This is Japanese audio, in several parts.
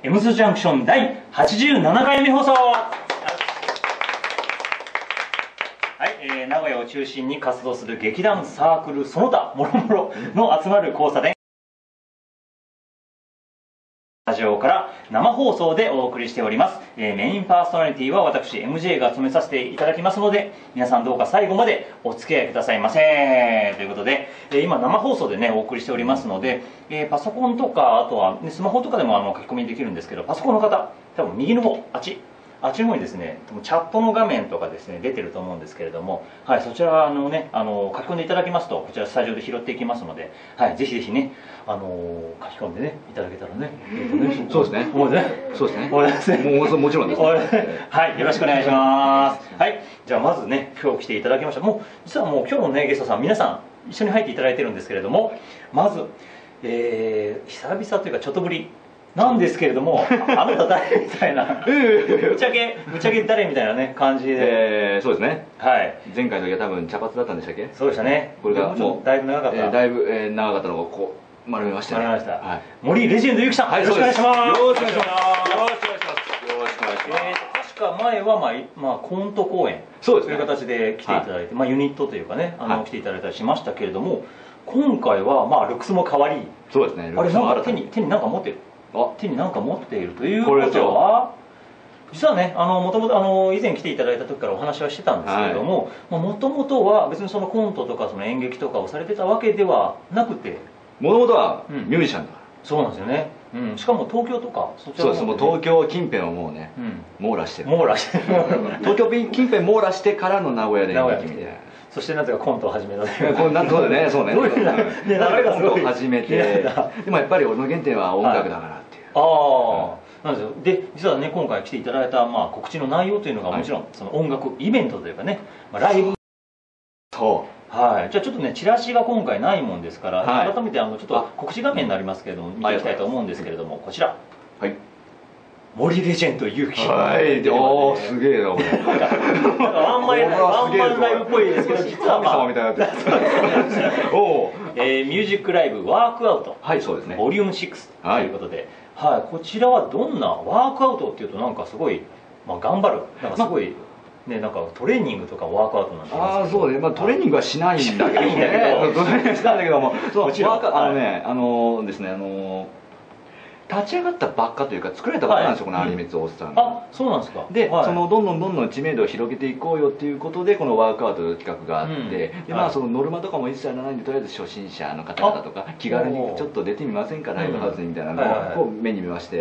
エムズジャンクション第87回目放送。はい、名古屋を中心に活動する劇団サークルその他もろもろの集まる交差点スタジオから生放送でお送りしております。メインパーソナリティは私 MJ が務めさせていただきますので、皆さんどうか最後までお付き合いくださいませということで、今生放送でねお送りしておりますので、パソコンとかあとは、ね、スマホとかでも書き込みできるんですけど、パソコンの方多分右の方あっちの方にですね、チャットの画面とかですね出てると思うんですけれども、はい、そちら書き込んでいただきますと、こちらスタジオで拾っていきますので、はい、ぜひぜひね書き込んでねいただけたらね、 そうですね。 もうね、 そうですね。 もちろんです。 はい、よろしくお願いします。はい、じゃあまずね今日来ていただきました。実はもう今日のねゲストさん皆さん一緒に入っていただいてるんですけれども、まず、久々というかちょっとぶりなんですけれども、あなた誰みたいなぶっちゃけ誰みたいなね感じで、 そうですね。はい。前回の時は多分茶髪だったんでしたっけ？ そうでしたね。 これがもうだいぶ長かった。 だいぶ長かったのがこう丸めましたね。 丸めました。はい。森レジェンドゆきさん、よろしくお願いします。 よろしくお願いします。よろしくお願いします。よろしくお願いします。 確か前はまあコント公演という形で来ていただいて、まあユニットというかね来ていただいたりしましたけれども、今回はまあルックスも変わり、 そうですね。 あれなんか手に何か持ってる。手に何か持っているということは、実はねもともと以前来ていただいた時からお話はしてたんですけれども、もともとは別にそのコントとかその演劇とかをされてたわけではなくて、 もともとはミュージシャンだから、 そうなんですよね。しかも東京とかそっちの方で、そうです。もう東京近辺をもうね網羅してる。東京近辺網羅してからの名古屋で演劇みたいな。 そしてなぜかコントを始めた。 そうだね、そうね。 流れがすごい。 コントを始めて、でもやっぱり俺の原点は音楽だからっていう。 ああ、なんですよ。で、実はね今回来ていただいた告知の内容というのがもちろんその音楽イベントというかね、ライブ。 そう。 はい。じゃあちょっとねチラシが今回ないもんですから、改めてちょっと告知画面になりますけれども見ていきたいと思うんですけれども、こちら。はい。森レジェンドゆうき。 はい。おお、すげえなこれ。 ワンマンライブっぽいですけど、実は神様みたいになってる。おお。 ミュージックライブワークアウト。 はい、そうですね。 ボリューム6ということで、はい、こちらはどんなワークアウトっていうとなんかすごい頑張る、なんかすごいね、なんかトレーニングとかワークアウトなんて言いますけど。 そうね。トレーニングはしないんだけどね。トレーニングはしないんだけども、ですね、立ち上がったばっかというか作られたばっかなんですよ、このアニメツ大津さんが。 あ、そうなんですか。 で、そのどんどん知名度を広げていこうよっていうことでこのワークアウトの企画があって、でそのノルマとかも一切やらないんで、とりあえず初心者の方々とか気軽にちょっと出てみませんか、ライブハウスにみたいなのを目に見まして、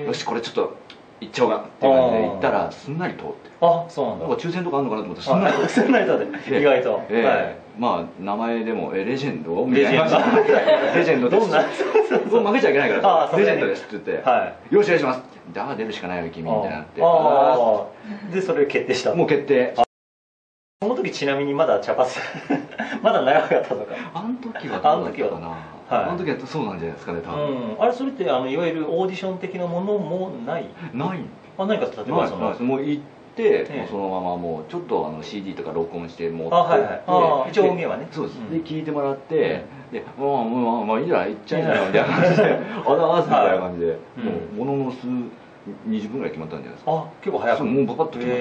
よしこれちょっと行っちゃおうかっていう感じで行ったらすんなり通って。 あ、そうなんだ。 抽選とかあるのかなと思ってすんなり通って。 すんなり通って意外と。 まあ名前でもレジェンドみたいなレジェンドです。負けちゃいけないからレジェンドですって言って、よろしくお願いしますって、だから出るしかないよ君みたいになって、 でそれ決定した。 もう決定。 その時ちなみにまだ茶髪まだ長かったとか。 あの時はどうだったかな。あの時はそうなんじゃないですかね、多分。 あれ、それっていわゆるオーディション的なものもないない。 何か例えばそのもう行ってそのままもうちょっとCD とか録音して持って一応音源はね、 そうです。で聞いてもらって、でまあいいんじゃない、行っちゃいなよみたいな感じで、あだわすみたいな感じで、ものの20分ぐらい決まったんじゃないですか。 結構早く。 もうバパッと決まって。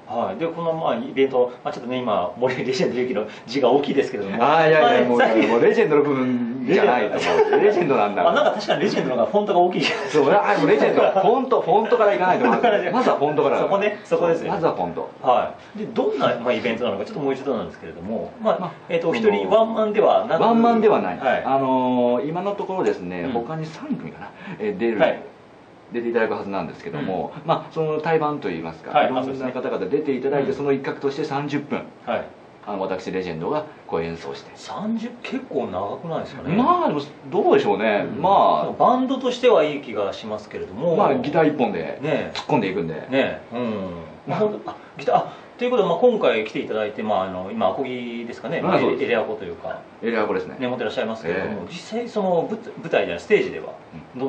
はい、でこのイベント、ちょっとね今森レジェンドゆうきの字が大きいですけれども、 いやもうレジェンドの部分じゃないと思う。レジェンドなんだ。 なんか確かにレジェンドの方がフォントが大きい。 そう、もうレジェンドフォントからいかないと思う。まずはフォントから。 そこですね。 まずはフォント。 はい。でどんなイベントなのかちょっともう一度なんですけれども、一人ワンマンではなく、 ワンマンではない。今のところですね、他に3組かな出ていただくはずなんですけども、その対バンといいますか、いろんな方々出ていただいて、その一角として30分、私レジェンドがこう演奏して。 30結構長くないですかね。 でもどうでしょうね。 バンドとしてはいい気がしますけれども、 ギター1本で突っ込んでいくんでね。ギターということで、今回来ていただいて、今アコギですかね、エレアコというかエレアコですね、 持ってらっしゃいますけれども、実際その舞台じゃないステージではどんな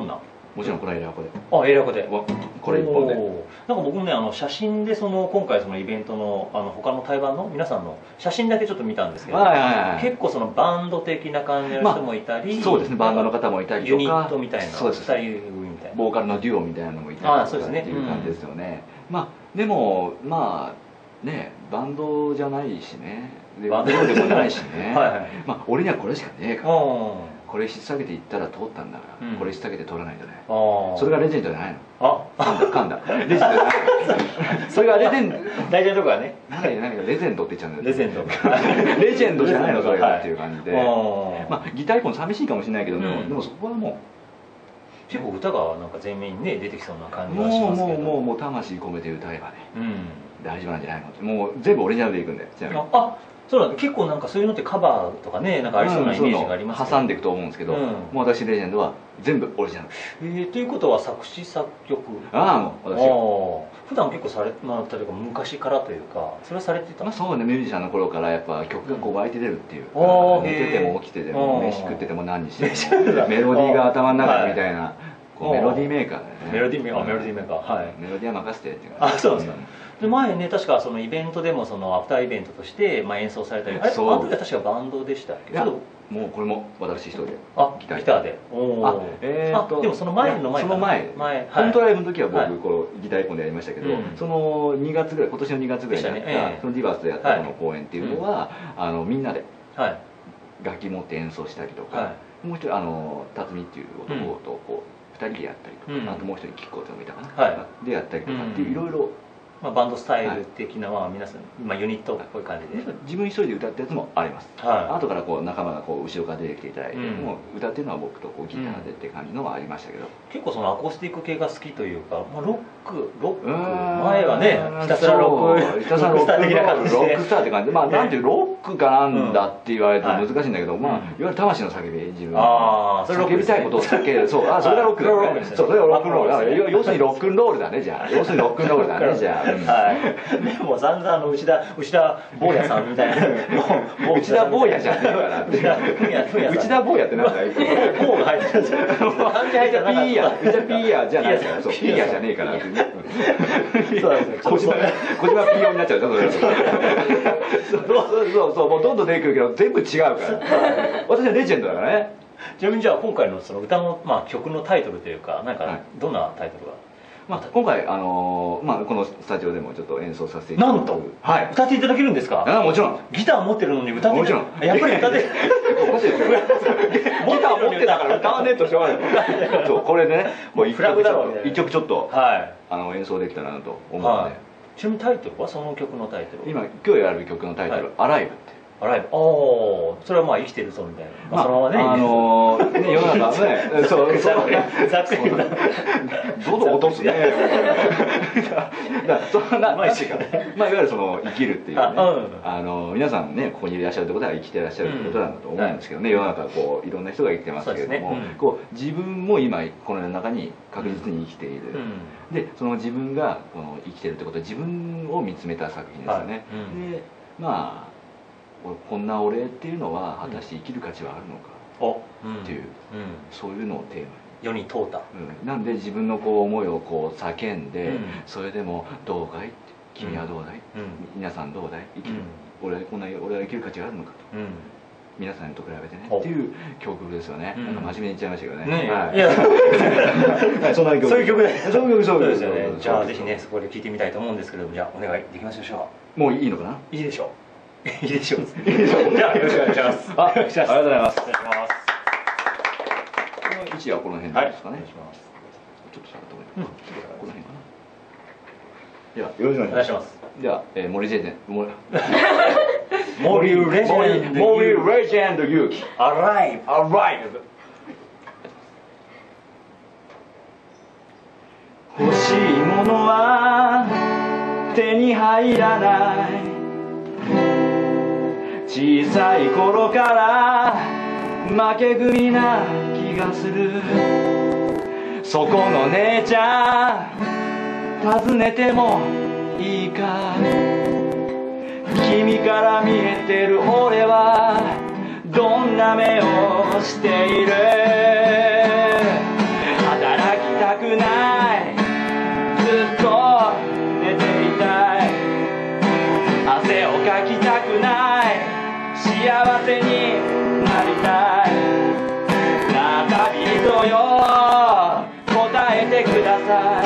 もちろんこれはエラコで。 あ、エラコで。 これ1本で。 なんか僕もね、写真で今回そのイベントの他の対バンの皆さんの写真だけちょっと見たんですけど、結構そのバンド的な感じの人もいたり、 そうですね、バンドの方もいたりとか、 ユニットみたいな、 そうです、 2人組みたいな、 ボーカルのデュオみたいなのもいたりとかっていう感じですよね。でもまあね、バンドじゃないしね、バンドでもないしね、俺にはこれしかねえから、これ引っ提げていったら通ったんだから、これ引っ提げて通らないとね、それがレジェンドじゃないの。噛んだレジェンドじゃないそれがレジェンド、 大事なとこはね、 何かレジェンドって言っちゃうんだよ。 レジェンドレジェンドじゃないのそれがっていう感じで、ギター一本寂しいかもしれないけど、でもそこはもう結構歌がなんか前面にね出てきそうな感じがしますけど、 もう魂込めて歌えばね、大丈夫なんじゃないのって、もう全部オリジナルでいくんだよ。 そうなんだ。結構なんかそういうのってカバーとかね、なんかありそうなイメージがありますけど、 挟んでいくと思うんですけど、もう私レジェンドは全部オリジナル。 ということは作詞作曲、 もう私は普段結構され、例えば昔からというか、それはされてた。 そうね、ミュージシャンの頃からやっぱ曲がこう湧いて出るっていう、寝てても起きてても飯食ってても何にしてもメロディーが頭の中みたいな、メロディーメーカーだよね。 メロディーメーカー、はい。 メロディーは任せてっていう。 そうですか。で前ね、確かそのイベントでもそのアフターイベントとして演奏されたり、あの時は確かバンドでしたっけ？ もうこれも私一人でギターで。でもその前その前本当ライブの時は僕こうギター一本でやりましたけど、その2月ぐらい、今年の2月ぐらいにやったそのディバースでやったこの公演っていうのはみんなで楽器持って演奏したりとか、もう一人辰巳っていう男とこう2人でやったりとか、あともう一人キッコーってのもいたかなでやったりとかっていういろいろ。 バンドスタイル的な皆さんユニットっぽい感じで自分一人で歌ったやつもあります。後からこう仲間がこう後ろから出てきていただいて、もう歌ってるのは僕とこうギターでって感じのはありましたけど、 結構そのアコースティック系が好きというか、ロック前はねひたすらロックスター的な感じで、 ロックスターって感じで、なんていうロックかなんだって言われると難しいんだけど、いわゆる魂の叫び、自分叫びたいことを叫る、それがロックだね。そう、それがロックンロール、要するにロックンロールだね。じゃあ要するにロックンロールだね。じゃあでも散々内田坊やさんみたいな内田坊やじゃねえから、内田坊やってなんだよ。 坊が入ってるんですよ。 関係入ってなかった。内田ピーヤじゃないから、そうピーヤじゃねえからってね。小島ピーヨになっちゃうじゃん、それ。そうもうどんどん出てくるけど全部違うから私はレジェンドだからね。 ちなみにじゃあ今回のその歌の曲のタイトルというか、なんかどんなタイトルが？ 今回このスタジオでもちょっと演奏させていただく。なんと歌っていただけるんですか？ もちろん。 ギター持ってるのに歌っていただく。やっぱり歌っておかしいですよ。ギター持ってたから歌わねえとしょうがない。そうこれでね、もう一曲ちょっと演奏できたらなと思うので。 ちなみにタイトルはその曲のタイトル？ 今日やる曲のタイトル「アライブ」って。 アライブ。それは生きてるぞみたいな。そのままね。 世の中ね、そうざっくりどんどん落とすね。そんな、いわゆるその生きるっていうね、皆さんねここにいらっしゃるってことは生きてらっしゃるってことなんだと思うんですけどね。世の中こういろんな人が生きてますけれども、こう自分も今この世の中に確実に生きている。でその自分がこの生きてるってことは自分を見つめた作品ですよね。でこんな俺っていうのは果たして生きる価値はあるのかっていう、そういうのをテーマに世に問うた。 なんで自分のこう思いをこう叫んで、それでも「どうかい?」って「君はどうだい?」皆さんどうだい?」俺は生きる価値があるのかと。皆さんと比べてねっていう曲ですよね。なんか真面目に言っちゃいましたけどね。いやそういう曲で。そうですよね。 じゃあぜひねそこで聴いてみたいと思うんですけれども、じゃあお願いできますでしょうか。 もういいのかな？ いいでしょう。いいでしょう。じゃあよろしくお願いします。 ありがとうございます。 お願いします。 この位置はこの辺ですかね。ちょっと下がった方がいいかな。この辺かな。ではよろしくお願いします。では森レジェンド勇気アライブ。 欲しいものは手に入らない。小さい頃から負け組な気がする。そこの姉ちゃん尋ねてもいいか。君から見えてる俺はどんな目をしている。働き幸せになりたいな旅人よ答えてください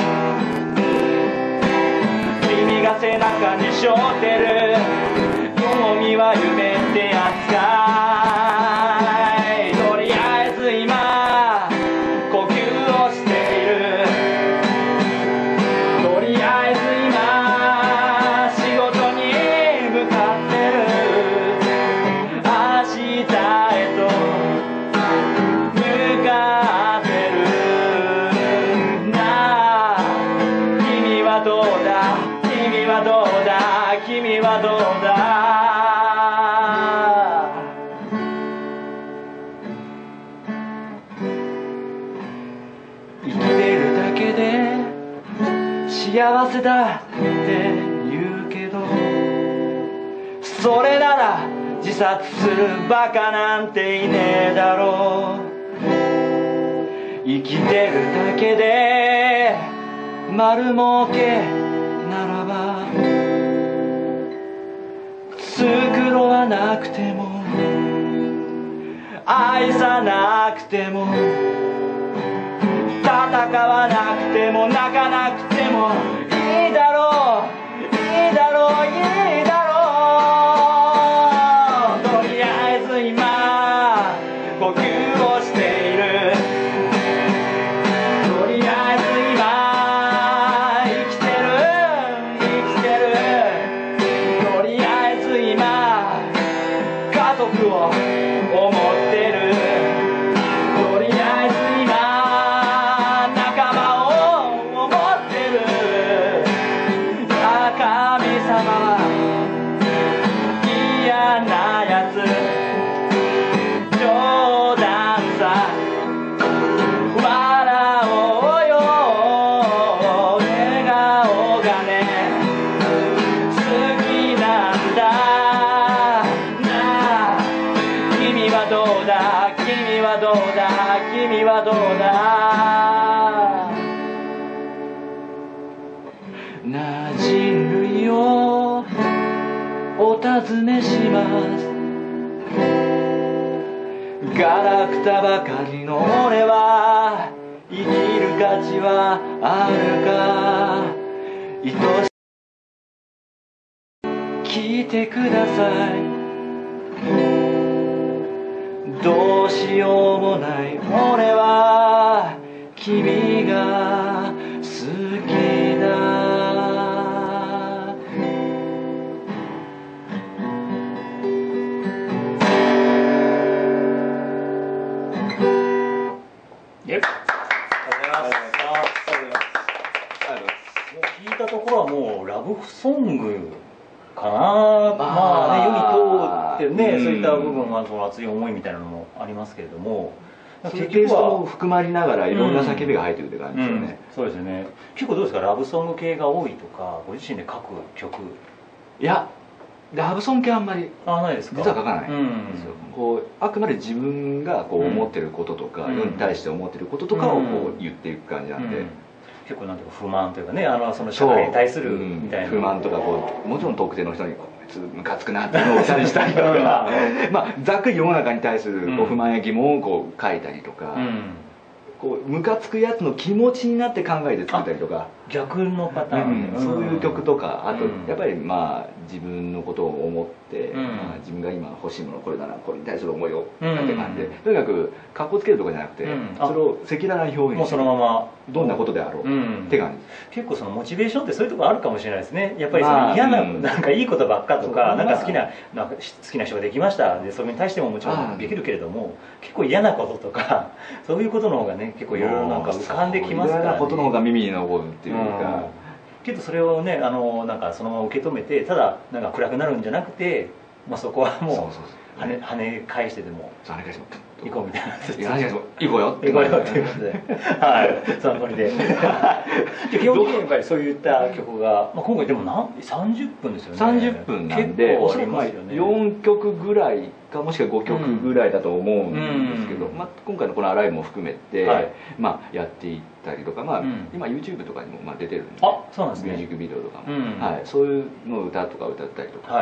君が背中に背負ってる重みは夢ってやつかいとりあえず今呼吸をしているとりあえず今仕事に向かってる明日へと向かってるなあ君はどうだ君はどうだ君はどうだ生きてるだけで幸せだって言うけどそれなら自殺するバカなんていねえだろう生きてるだけで丸儲けならば繕わなくても愛さなくても戦わなくても泣かなくてもいいだろういいだろういいだろうとりあえず今呼吸をしているとりあえず今生きてる生きてるとりあえず今家族を思ってるとりあえず今仲間を思ってる神様は嫌なやつ冗談さ笑おうよ笑顔がね好きなんだなあ君はどうだ君はどうだ君はどうだな人類をお尋ねしますガラクタばかりの俺は生きる価値はあるか愛し聞いてくださいどうしようもない俺は君が好きだ聞いたところはもうラブソングかな、まあね、世に通ってね、そういった部分はその熱い思いみたいなのもありますけれども、 結局は含まれながらいろんな叫びが入ってくるって感じですよね、 そうですよね。結構どうですか、ラブソング系が多いとか、ご自身で書く曲。 いやラブソング系はあんまりないですか。 実は書かないんですよ、こうあくまで自分がこう思ってることとか、世に対して思ってることとかをこう言っていく感じなんで、 結構なんていうか不満というかね、その社会に対するみたいな、 不満とかこうもちろん特定の人にこいつムカつくなっていうのをしたりしたりとかまあざっくり世の中に対するこう不満や疑問をこう書いたりとか、こうムカつくやつの気持ちになって考えて作ったりとか、 逆のパターン、 そういう曲とか、あとやっぱりまあ自分のことを思って、自分が今欲しいものこれだな、これに対する思いをなんて感じで、とにかくかっこつけるとかじゃなくて、それを赤裸々に表現して、 もうそのままどんなことであろうって感じ。 結構そのモチベーションってそういうところあるかもしれないですね。やっぱりその嫌な、なんかいいことばっかとか、なんか好きな人ができましたで、それに対してももちろんできるけれども、結構嫌なこととかそういうことの方がね、結構いろいろなんか浮かんできますからね。 嫌なことの方が耳に残るっていうか、 けどそれをね、なんかそのまま受け止めて、ただなんか暗くなるんじゃなくて、まあ、そこはもう跳ね返してでも行こうみたいな、 行こうよっていうことで、はい、そのノリで基本的にやっぱりそういった曲が、まあ、今回でも30分ですよね。 30分なんで、おそらく4曲ぐらいかもしくは5曲ぐらいだと思うんですけど、まあ、今回のこの「アライブ」も含めて、まあ、やっていったりとか、まあ、今 YouTube とかにもまあ出てるんで、 そうなんですね、 ミュージックビデオとかも、そういうのを歌とか歌ったりとか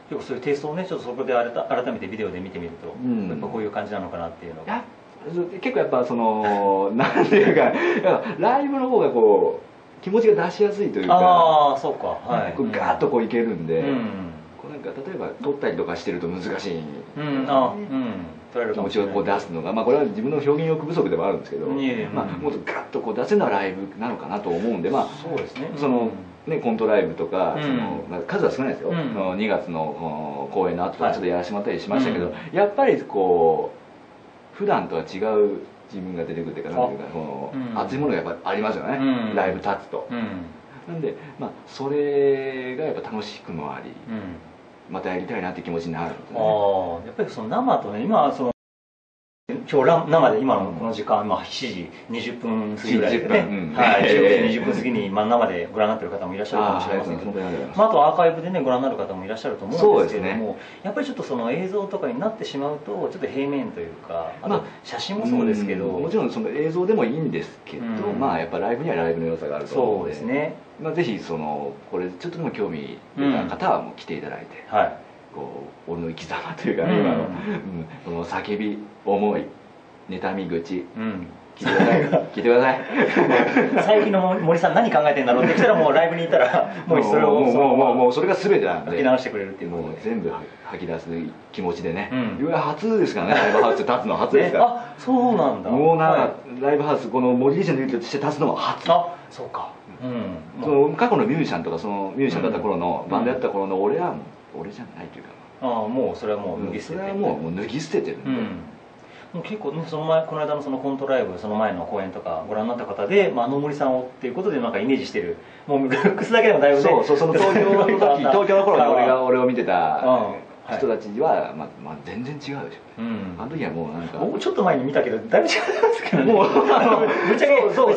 結構そういうテイストをねちょっとそこで改めてビデオで見てみると、やっぱこういう感じなのかなっていうのが。 結構やっぱそのなんていうかライブの方がこう気持ちが出しやすいというか、 ああそうか、はい、 こうガーッとこういけるんで、 うんこうなんか例えば撮ったりとかしてると難しい、 撮れる気持ちをこう出すのが、まあこれは自分の表現欲不足でもあるんですけど、まあもっとガッとこう出せるのはライブなのかなと思うんで、まあそうですね、 そのねコントライブとか、そのまあ数は少ないですよ、2月の公演の後とかちょっとやらせてもらったりしましたけど、やっぱりこう普段とは違う自分が出てくるっていうか、なんていうか、この熱いものがやっぱありますよね、ライブ立つと。なんで、まあ、それがやっぱ楽しくもあり、またやりたいなって気持ちになるんですね。 やっぱりその生とね、今その今日生で今のこの時間、7時20分過ぎぐらいでね、はい、19時20分過ぎに生でご覧になっている方もいらっしゃるかもしれませんけど、あとアーカイブでねご覧になる方もいらっしゃると思うんですけれども、やっぱりちょっとその映像とかになってしまうとちょっと平面というか、あと写真もそうですけど、 もちろんその映像でもいいんですけど、まあやっぱライブにはライブの良さがあると思うので、 そうですね、 まあぜひそのこれちょっとでも興味出た方はもう来ていただいて、こう俺の生き様というか、今のこの叫び思い妬み口、聞いてください、聞いてください。 最近の森さん何考えてんだろうってきたら、もうライブにいたらもうそれをもうそれが全てなんで吐き直してくれるっていう、 もう全部吐き出す気持ちでね、うわ初ですからね、ライブハウス立つの初ですから。 あ、そうなんだ。 もうなライブハウスこの森レジェンドユニットとして立つのは初。 あ、そうか。 その過去のミュージシャンとか、そのミュージシャンだった頃のバンドやった頃の俺はもう俺じゃないというか、 もうそれはもう脱ぎ捨てて、 それはもう脱ぎ捨ててるんで。 もう結構ね、この間のそのコントライブ、その前の公演とかご覧になった方で、あの森さんをっていうことでなんかイメージしてる、もうルックスだけでもだいぶね、 その東京の時、東京の頃に俺を見てた人たちはまあ全然違うでしょうね。あの時はもうなんか僕ちょっと前に見たけどだいぶ違いますけどね。もうぶっちゃけそう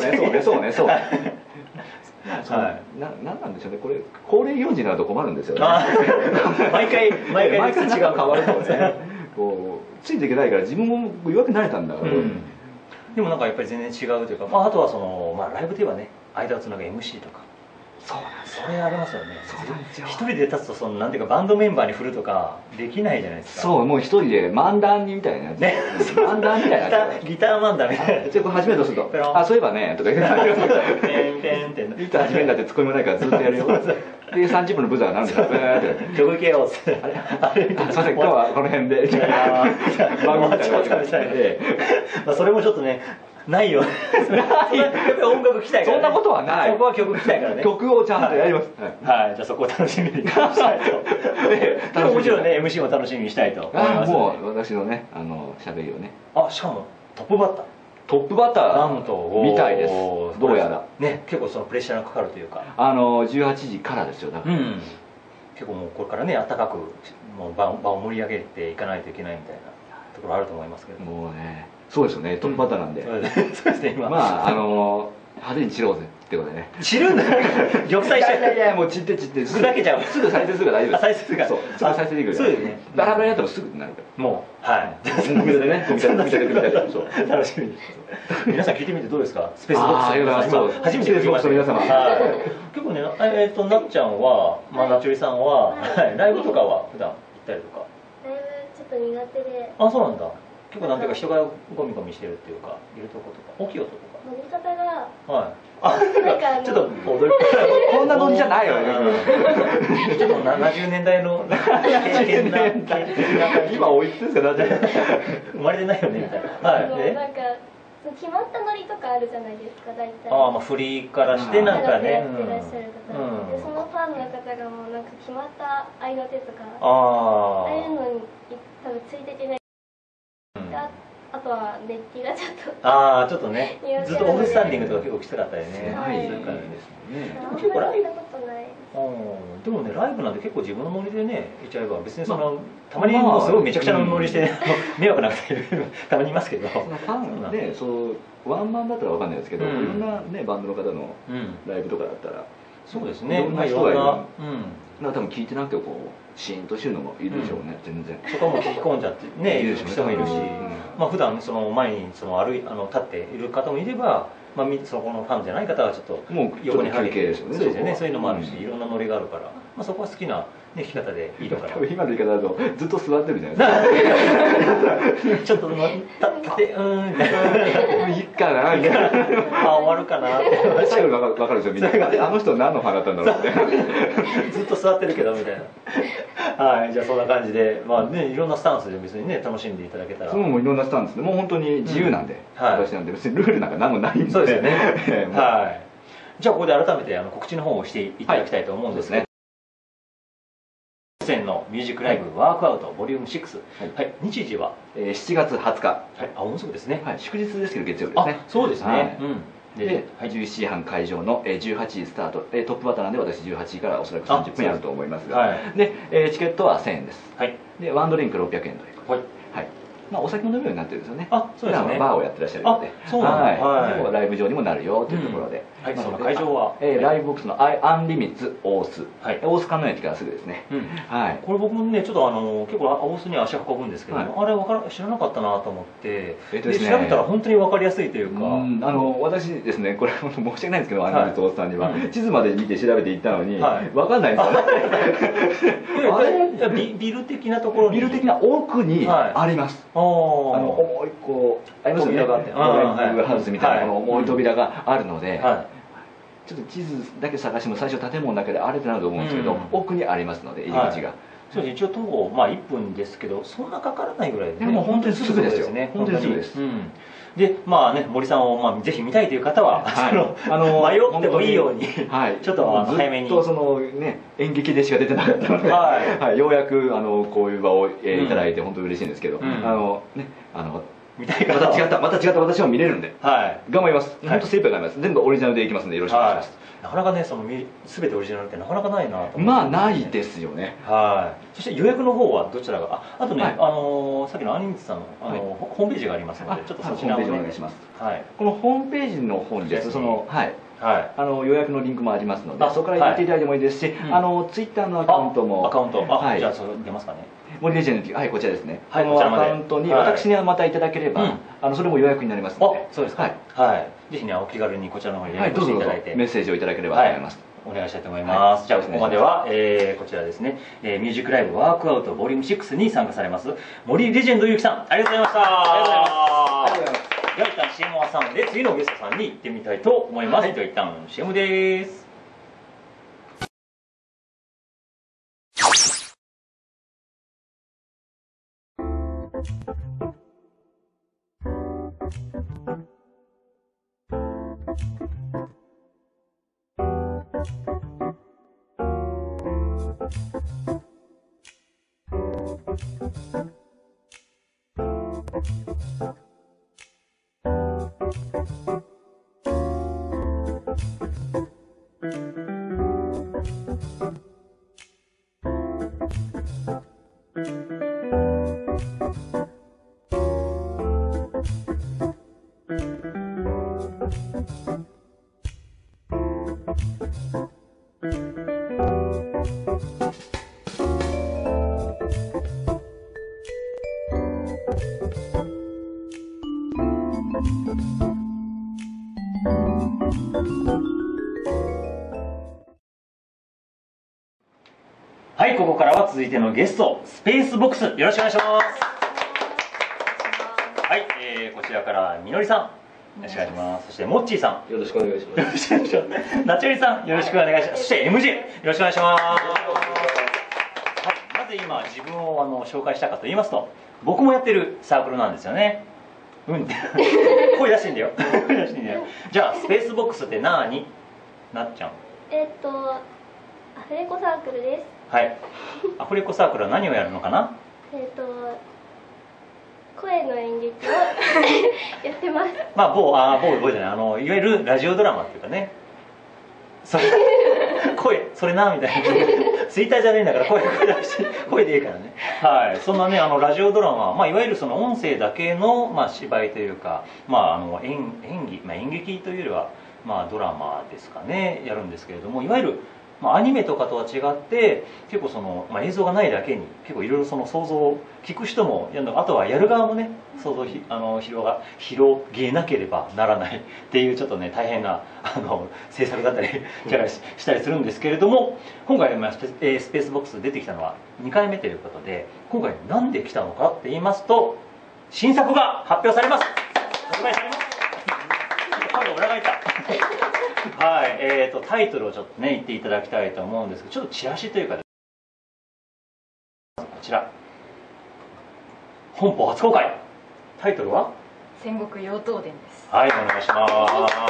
なんなんでしょうね、これ高齢行事になると困るんですよね。 毎回違う変わるとね。こうついていけないから自分も弱くなれたんだから、 でもなんかやっぱり全然違うというか、あとはそのライブといえばね、間をつなぐ MC とか、 そうなんですよ、 それありますよね。 そうなんですよ。 一人で立つとそのなんていうかバンドメンバーに振るとかできないじゃないですか。 そう、もう一人で漫談みたいなやつね、漫談みたいなギター漫談みたいな。 じゃあこれ始めるとすると「あ、そういえばね」とか言ってペンペンっていつ始めるんだってツッコミもないからずっとやるよ。で30分のブザーが鳴るんですよ。 曲いけよっつって、 あれすいません今日はこの辺で番組みたいな感じで、 それもちょっとねないよ。やっぱり音楽聴きたいから、 そんなことはない。 そこは曲聴きたいからね。 曲をちゃんとやります。 はい、じゃあそこを楽しみにしたいと。もちろんね MC も楽しみにしたいと思います。 もう私のね喋りをね。 しかもトップバッター。 トップバッターなんとみたいです。どうやらね、結構そのプレッシャーがかかるというか、 18時からですよ。だから結構もうこれからね、暖かくもう場を盛り上げていかないといけないみたいなところあると思いますけど。 もうね、そうですよね、トップバッターなんで。 そうですね、今まあ派手に散ろうぜってことでね。 散るんだよ。玉砕しちゃう。 いやもう散って砕けちゃう。 すぐ再生するから大丈夫です。 再生するから。 そう、すぐ再生できる。 そうですね。 バラバラになったらすぐなるから。 もうはい。 組み立てね、組み立て。そう。 楽しみに。皆さん聞いてみてどうですか。スペースボックス。 ありがとうございます。 初めて聞きました。 皆様。 結構ね、なっちゃんは、なちょりさんはライブとかは普段行ったりとか。 ライブちょっと苦手で。 そうなんだ。結構なんていうか人がゴミゴミしてるっていうか、いるとことか、大きい音とか。 乗り方が。 はい。なんかちょっと驚く。 こんなノリじゃないよね。 ちょっと70年代の今おいくつですか。だって生まれてないよねみたいな。はい。 なんか決まったノリとかあるじゃないですか、大体。 まあ振りからしてなんかね。 やってらっしゃる方で、そのファンの方がもうなんか決まった合いの手とか、ああいうのに多分ついていけない。あとは熱気がちょっとちょっとね、ずっとオフスタンディングとか結構きつかったよね。 そうからですね。 結構ライブことない。 でもね、ライブなんて結構自分のノリでねいっちゃえば、別にそのたまにもうすごいめちゃくちゃなノリして迷惑なくてたまにいますけど、 ファンね、そうワンマンだったらわかんないですけど、いろんなねバンドの方のライブとかだったら、 そうですね、 いろんな人がいる。多分聞いてなくてこうシーンとしてるのもいるでしょうね、全然。 そこも聞き込んじゃってね、いる人もいるし、普段その前に立っている方もいれば、そこのファンじゃない方はちょっともう横に入って、 そうですよね、 そういうのもあるし、いろんなノリがあるから、そこは好きな弾き方でいいのかな。 多分今の言い方だとずっと座ってるじゃないですか。 ちょっと立ってみたいな。 いいかなみたいな。 あ、終わるかなって。 最後分かるんですよみんな。あの人何のファンだったんだろうって。 ずっと座ってるけどみたいな。はい、じゃあそんな感じで、まあね、いろんなスタンスで別にね楽しんでいただけたら。 そうもいろんなスタンスでもう本当に自由なんで、私なんで別にルールなんか何もないんで。 そうですよね。はい。じゃあここで改めて告知の方をしていただきたいと思うんですね。出演のミュージックライブワークアウトボリューム6、はい、日時は 7月20日、 あ、もうすぐですね。 祝日ですけど月曜日ですね。 そうですね。 で17時半会場の18時スタート、トップバッターなんで私18時からおそらく30分やると思いますが、でチケットは1000円です。でワンドリンク600円ということで、まあお酒も飲むようになってるんですよね。 そうですね。 バーをやってらっしゃるので、そうなんです。ライブ場にもなるよというところで、 その会場はライブボックスのアンリミッツ大須、大須観音駅からすぐですね。 これ僕もねちょっと結構大須に足運ぶんですけど、あれ知らなかったなと思って調べたら本当に分かりやすいというか、 私ですねこれ申し訳ないんですけど、アンリミッツ大須さんには地図まで見て調べていったのに分かんないんですよね。 ビル的なところに、 ビル的な奥にあります。重いこうありますよね、ハウスみたいなこの重い扉があるので、ちょっと地図だけ探しても最初建物だけであれってなると思うんですけど、奥にありますので入り口が。 そうです。一応徒歩1分ですけどそんなかからないぐらいで、 もう本当にすぐですよね。本当にすぐです。 でまあね、森さんをぜひ見たいという方は迷ってもいいようにちょっと早めに。 ずっとそのね演劇でしか出てなかったので、ようやくこういう場をいただいて本当に嬉しいんですけど、 見たい方はまた違った私も見れるんで頑張ります。本当精一杯頑張ります。全部オリジナルでいきますんでよろしくお願いします。 なかなかね全てオリジナルってなかなかないなと。 まあないですよね。 そして予約の方はどちらがあとね、さっきのアニミツさんのホームページがありますので、ちょっとそちらをお願いします。このホームページの方にです予約のリンクもありますので、そこから入れていただいてもいいですし、ツイッターのアカウントもじゃあそれ出ますかね。 森レジェンド、こちらですね。このアカウントに私にはまたいただければそれも予約になりますので。 そうですか。ぜひねお気軽にこちらの方に予約していただいてメッセージをいただければと思います。 お願いしたいと思います。じゃあここまではこちらですね、ミュージックライブワークアウトボリューム6に参加されます森レジェンドゆうきさん、ありがとうございました。ありがとうございます。では一旦 CM を挟んで次のゲストさんに行ってみたいと思います。では一旦 CM です。はい、ここからは続いてのゲスト、スペースボックス、よろしくお願いします。はい、こちらからみのりさん、よろしくお願いします。そしてモッチーさん、 よろしくお願いします。 なちおりさん、よろしくお願いします。そして MJ、よろしくお願いします。はい、なぜ今自分を紹介したかと言いますと、僕もやってるサークルなんですよね。声出してんだよ。じゃあスペースボックスって何？なっちゃん。 アフレコサークルです。 はい。アフレコサークルは何をやるのかな？ 声の演劇をやってます。 まあ某じゃない、いわゆるラジオドラマっていうかね。それなみたいな。ツイッターじゃねえんだから声でいいからね。はい。そんなねラジオドラマ、いわゆるその音声だけの芝居というか、演劇というよりはドラマですかね、やるんですけれども、いわゆるまあ、アニメとかとは違って結構その、まあ、映像がないだけに結構いろいろその想像を聞く人もあとはやる側もね想像広げなければならないっていうちょっとね大変な制作だったりしたりするんですけれども、今回、スペースボックス出てきたのは2回目ということで、今回何で来たのかって言いますと新作が発表されます。発売されます。声が裏返ったはい、タイトルをちょっとね言っていただきたいと思うんですけど、ちょっとチラシというか、こちら本邦初公開、タイトルは戦国妖刀伝です。 はい、お願いします。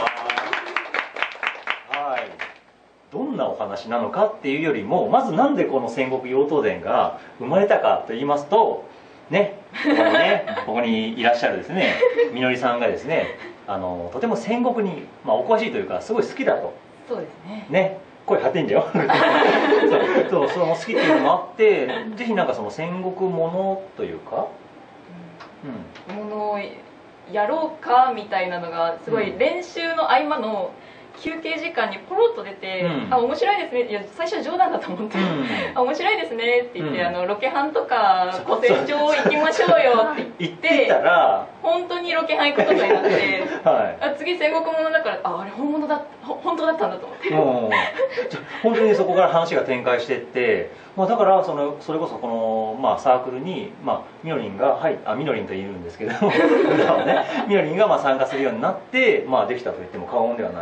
はい、どんなお話なのかっていうよりも、まずなんでこの戦国妖刀伝が生まれたかと言いますとね、ここにいらっしゃるですねみのりさんがですねとても戦国に、まあ、お詳しいというかすごい好きだと。 そうですね。 ね、声張ってんじゃんそうその好きっていうのもあって、ぜひなんかその戦国ものというか、 ものをやろうかみたいなのがすごい練習の合間の休憩時間にポロッと出て「あ、面白いですね」いや最初冗談だと思って「あ、面白いですね」って言って「ロケハンとか古戦場行きましょうよ」って言ってたら本当にロケハン行くことになってあ、次戦国ものだから、あれ本当だったんだと思って本当にそこから話が展開していって、まあ、だからそれこそこの、まあ、サークルに、まあ、みのりんがみのりんと言うんですけどみのりんがまあ参加するようになって、まあ、できたと言っても過言ではない。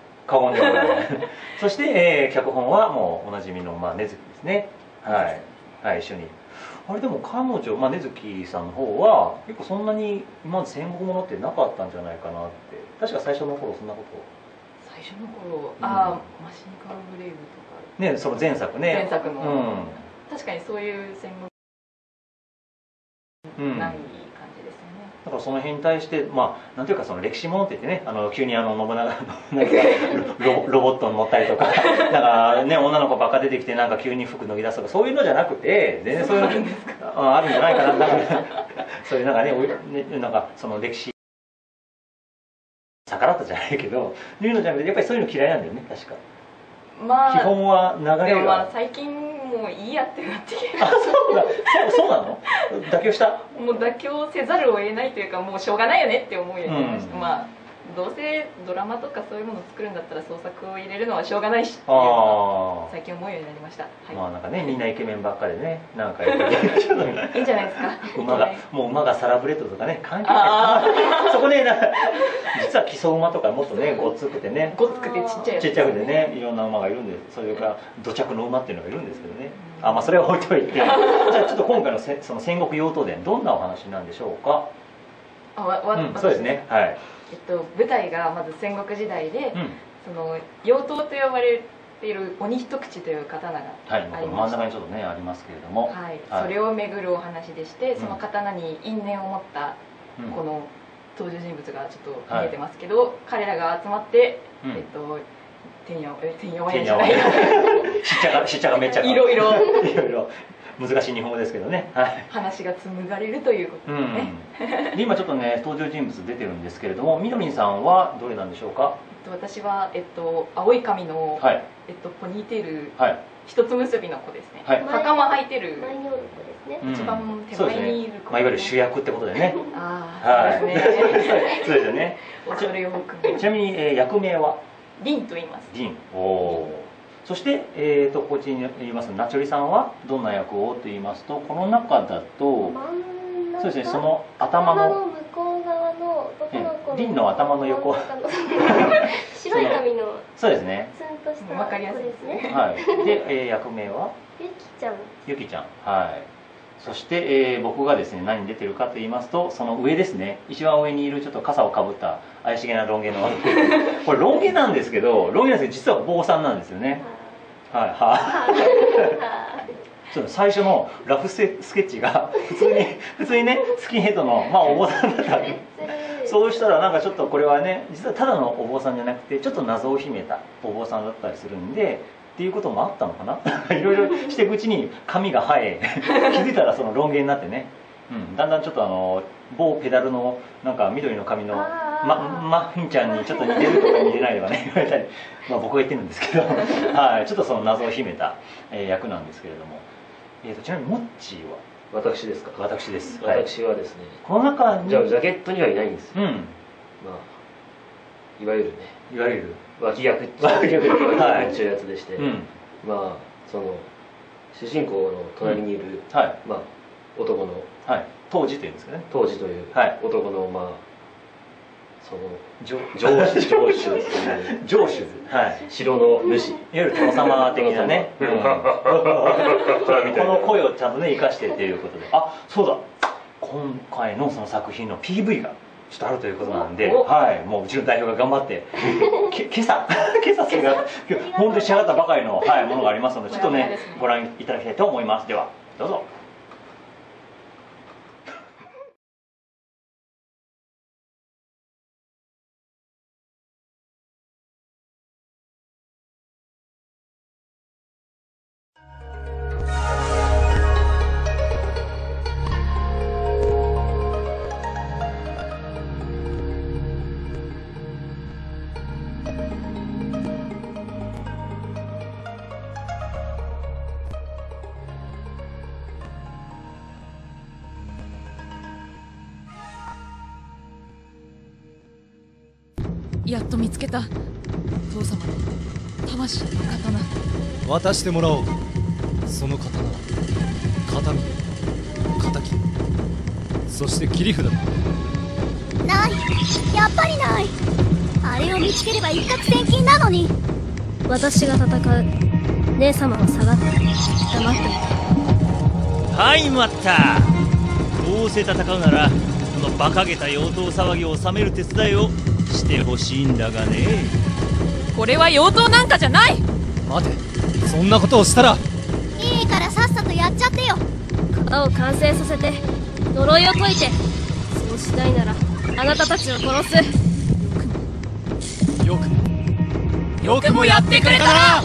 そして、脚本はもうおなじみの、まあ、根月ですね。はい、一緒に。あれでも彼女、まあ、根月さんの方は結構そんなに今まで戦国ものってなかったんじゃないかなって。確か最初の頃そんなこと。 最初の頃、マシニカルブレイブとかね、その前作ね。 前作の、確かにそういう戦国ない感じですよね。 だからその辺に対して、まあ、なんていうかその歴史ものって言ってね、急に信長のロボットに乗ったりとか、なんかね、女の子ばっか出てきてなんか急に服脱ぎ出すとか、そういうのじゃなくて、全然そういうのあるんじゃないかな。そういうなんかね、なんかその歴史逆らったじゃないけど、いうのじゃなくて、やっぱりそういうの嫌いなんだよね、確か。 まあ、 基本は流れが。 でもまあ最近もういいやってなってきて。 そうなの？妥協した？ もう妥協せざるを得ないというか、もうしょうがないよねって思うようになりました。まあどうせドラマとかそういうものを作るんだったら創作を入れるのはしょうがないしっていうのは最近思うようになりました。 まあなんかね、みんなイケメンばっかりでね、なんかいいんじゃないですか。 馬がサラブレッドとかね、関係ない。そこね、実は基礎馬とかもっとね、ごっつくてね、 ごっつくてちっちゃいちっちゃくてね、いろんな馬がいるんで、それから土着の馬っていうのがいるんですけどね。まあそれは置いといて、じゃあちょっと今回のその戦国妖刀伝、どんなお話なんでしょうか？そうですね。はい。 舞台がまず戦国時代で、その妖刀と呼ばれている鬼一口という刀がありまして、 真ん中にちょっとねありますけれども、 それを巡るお話でして、その刀に因縁を持ったこの登場人物がちょっと見えてますけど、彼らが集まっててんやわんやじゃないしっちゃがめっちゃがいろいろ難しい日本語ですけどね、 話が紡がれるということですね。 今ちょっとね登場人物出てるんですけれども、みのりんさんはどれなんでしょうか？ 私は青い髪のポニーテール一つ結びの子ですね。袴履いてる前におる子ですね。 一番手前にいる子、 いわゆる主役ってことでね。 そうですね。 そうですよね。 恐れ多く。 ちなみに役名は凛と言います。 凛。そしてこっちに言いますなちょりさんはどんな役をと言いますと、この中だとそうですね、その頭の向こう側の男の子の凛の頭の横白い髪のそうですね、 ツンとしたわかりやすいですね。 はい。で役名はゆきちゃん。 はい。そして、僕がですね何に出てるかと言いますと、その上ですね、一番上にいるちょっと傘をかぶった怪しげなロン毛のこれロン毛なんですけど、ロン毛なんですけど実はお坊さんなんですよね。ちょっと最初のラフスケッチが普通にねスキンヘッドの、まあ、お坊さんだったそうしたらなんかちょっとこれはね実はただのお坊さんじゃなくてちょっと謎を秘めたお坊さんだったりするんでっていうこともあったのかないろいろしていくうちに髪が生え気づいたらそのロン毛になってね、だんだんちょっと某ペダルのなんか緑の髪のマッフィンちゃんにちょっと似てるとか似てないとかね言われたり、まあ僕が言ってるんですけど、はい、ちょっとその謎を秘めた、役なんですけれども、ちなみにモッチーは？ 私ですか？ 私です。 私はですね、 この中にジャケットにはいないんですよ。まあいわゆるね、 いわゆる脇役っていうやつでして、まあその主人公の隣にいるまあ男の当時というんですかね、 当時という男のまあその城主ですね、 城主、 城の主、 いわゆる殿様的なね、この声をちゃんとね生かしてっていうことで、あ、そうだ、今回のその作品の PV がちょっとあるということなんで、はい、もううちの代表が頑張って今朝それが本当に仕上がったばかりの、ものがありますので、ちょっとねご覧いただきたいと思います。ではどうぞ。 やっと見つけた父様の魂の刀。 渡してもらおう。その刀は形見、敵、そして切り札だ。 ない、やっぱりない。あれを見つければ一攫千金なのに。 私が戦う。姉様は下がって黙っていた。はい待った。どうせ戦うならこの馬鹿げた妖刀騒ぎを収める手伝いをしてほしいんだがね。 これは妖刀なんかじゃない。 待て、そんなことをしたら。 いいからさっさとやっちゃってよ。 型を完成させて呪いを解いて、そうしないならあなたたちを殺す。 よくもやってくれたな。 ア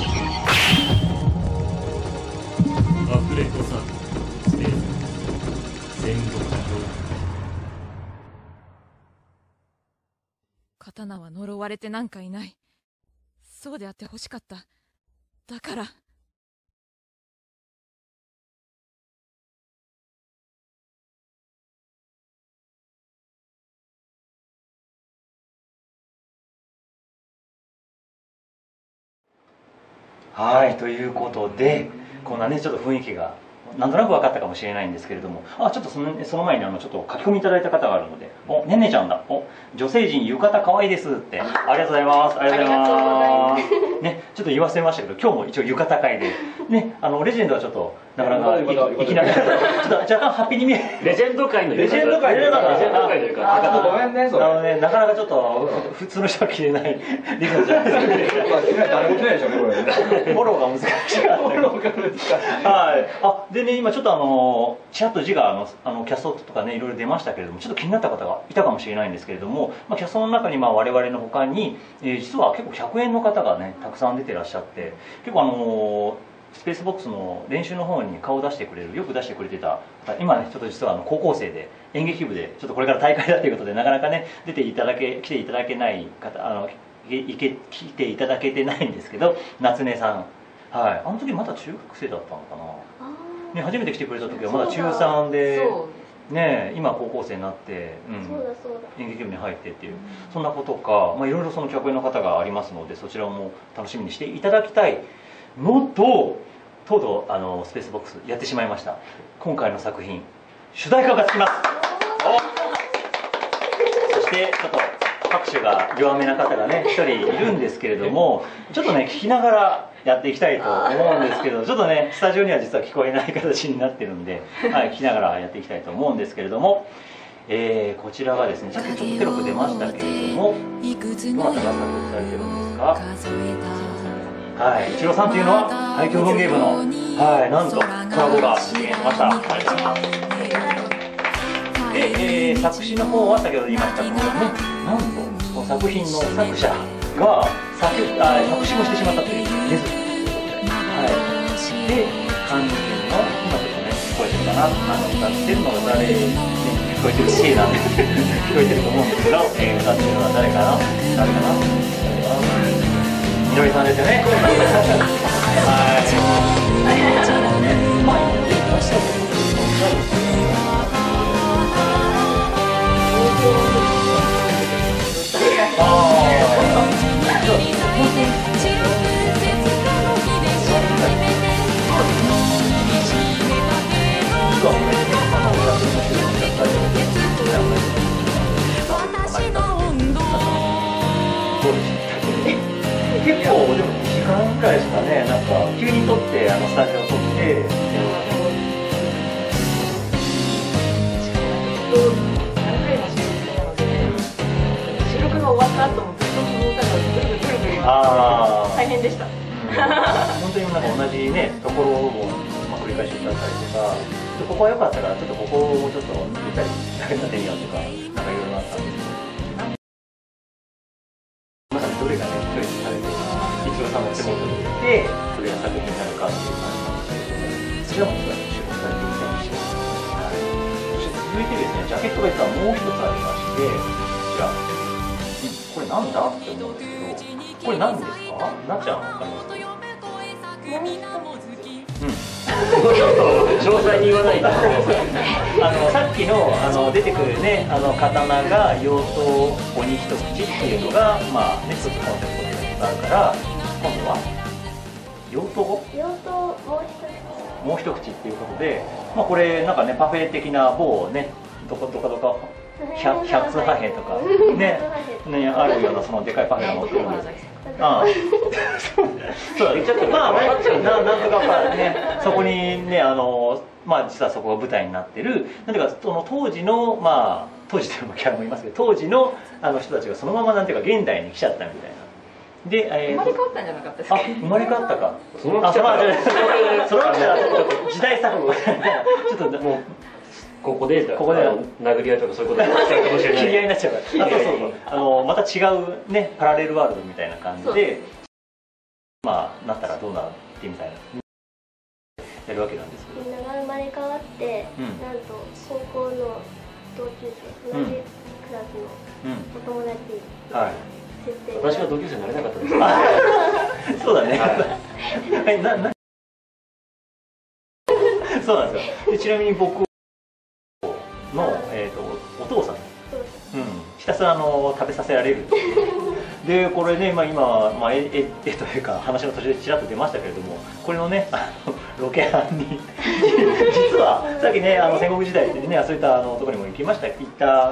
フレコさスペース戦国刀は呪われてなんかいない。そうであってほしかった。だから。 はい、ということで、こんなねちょっと雰囲気がなんとなく分かったかもしれないんですけれども、ちょっとその前にちょっと書き込みいただいた方があるので、ねねちゃんだ、女性陣浴衣可愛いですって、ありがとうございます。ありがとうございますね。ちょっと言わせましたけど、今日も一応浴衣会でね、レジェンドはちょっとなかなかいきなりちょっと若干ハッピーに見える。 レジェンド界のレジェンド界の浴衣。ちょっとごめんね、それ。 なかなかちょっと普通の人は着れないリズムじゃないですか。 誰も着ないでしょうね、これ。 フォローが難しい。はい。でね、今ちょっとちらっと字がキャストとかねいろいろ出ましたけれども、ちょっと気になった方がいたかもしれないんですけれども、キャストの中に我々の他に、実は結構100円の方がねたくさん出てらっしゃって、結構スペースボックスの練習の方に顔を出してくれる、よく出してくれてた方、今ねちょっと実は高校生で演劇部でちょっとこれから大会だということでなかなかね来ていただけない方、来ていただけてないんですけど、夏音さん、はい、あの時まだ中学生だったのかな、ね、初めて来てくれた時はまだ中3で、ね、今高校生になって、演劇部に入ってっていう、そんなことか、いろいろその客演の方がありますので、そちらも楽しみにしていただきたいのと、とうとうスペースボックスやってしまいました。今回の作品主題歌がつきます。そしてちょっと拍手が弱めな方がね一人いるんですけれども、ちょっとね聞きながらやっていきたいと思うんですけど、ちょっとねスタジオには実は聞こえない形になってるんで、はい、聞きながらやっていきたいと思うんですけれども、こちらがですね、さっきちょっとテロップ出ましたけれども、どなたが作曲されてるんですか？はい、イチローさんというのは廃墟文芸部の、はい、なんとコラボが実現しました。ありがとうございます。で、作詞の方は先ほど言いましたこのね、なんとこの作品の作者が作詞もしてしまったというゲストということで、はい、で、肝心の今ちょっとね聞こえてるかな、歌ってるのが誰ねこえてるしなんで聞こえてると思うんですけど、歌ってるのは誰かな、みのりさんですよね。はい。結構でも2時間ぐらいしかね、なんか急に撮ってスタジオ撮って。 収録が終わった後もずっとその歌がぐるぐるぐるぐる大変でした。 本当になんか同じねところを繰り返し歌ったりとか、ここは良かったからちょっとここをちょっと見たりやってみようとか、なんかいろいろあったんですけど。まさにどれがねチョイスされて、一応さんの手元に入れて、それが作品になるかっていう感じなんですけど、そちらも注目されていたりして、そして続いてですね、ジャケットが実はもう一つありまして、こちら、これなんだって思うんですけど、これ何ですか？なっちゃんわかりますか？ 詳細に言わないとさっきの出てくるね刀が妖刀鬼一口っていうのがまあね一つコンセプトであるから、今度は妖刀もう一口っていうことで、まあこれなんかねパフェ的な某ねどか百通破片とかねあるようなそのでかいパフェが持ってるんです。ああそう言っちゃってまあなんとかねそこにねまあ実はそこが舞台になってるなんていうかその当時のまあ当時というキャラもいますけど当時の人たちがそのままなんていうか現代に来ちゃったみたいな。で生まれ変わったんじゃなかったですか？ 生まれ変わったか。そのそれは時代錯誤ちょっともう。 ここで殴り合いとかそういうことになっちゃうかもしれない。 切り合いになっちゃうから。そうまた違うねパラレルワールドみたいな感じで、まあなったらどうなってみたいなやるわけなんですけど。 みんなが生まれ変わって、なんと高校の同級生、同じクラスのお友達設定。 私は同級生になれなかったです。 そうだね。そうなんですよ。ちなみに僕の、お父さん、ひたすら食べさせられるでこれね、まあ、今、まあ、というか話の途中でちらっと出ましたけれどもこれのねロケハンに実はさっきね戦国時代ってねそういったところにも行った、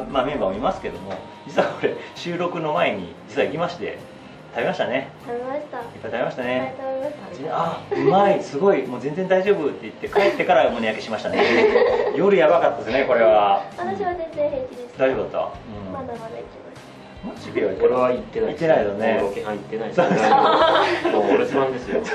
まあ、メンバーもいますけども実はこれ収録の前に実は行きまして食べましたね。 食べました。いっぱい食べましたね。あ、うまい、すごい、もう全然大丈夫って言って帰ってから胸焼けしましたね。夜やばかったですね、これは。 私は全然平気です。 大丈夫だった。 まだまだ行きます。 マジで俺は行ってない。 行ってないよね。 ロケハン行ってないです。もうお留守番ですよ。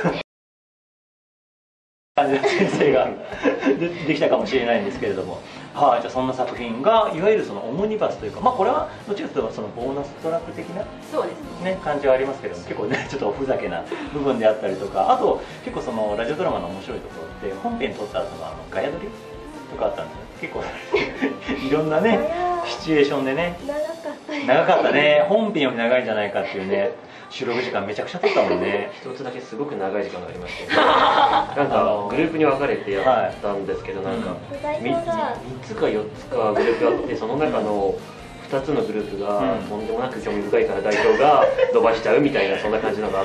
感じの先生ができたかもしれないんですけれども、はい、じゃあそんな作品がいわゆるそのオムニバスというか、まあこれはどっちかというとそのボーナストラック的なね感じはありますけども、結構ねちょっとおふざけな部分であったりとか、あと結構そのラジオドラマの面白いところって本編撮った後のガヤ撮りとかあったんですよ。結構いろんなねシチュエーションでね長かったね。本編より長いんじゃないかっていうね。収録時間めちゃくちゃ取ったもんね。 一つだけすごく長い時間がありまして、なんかグループに分かれてやったんですけど、なんか3つか4つかグループあって、その中の2つのグループがとんでもなく興味深いから代表が伸ばしちゃうみたいな、そんな感じのがあって、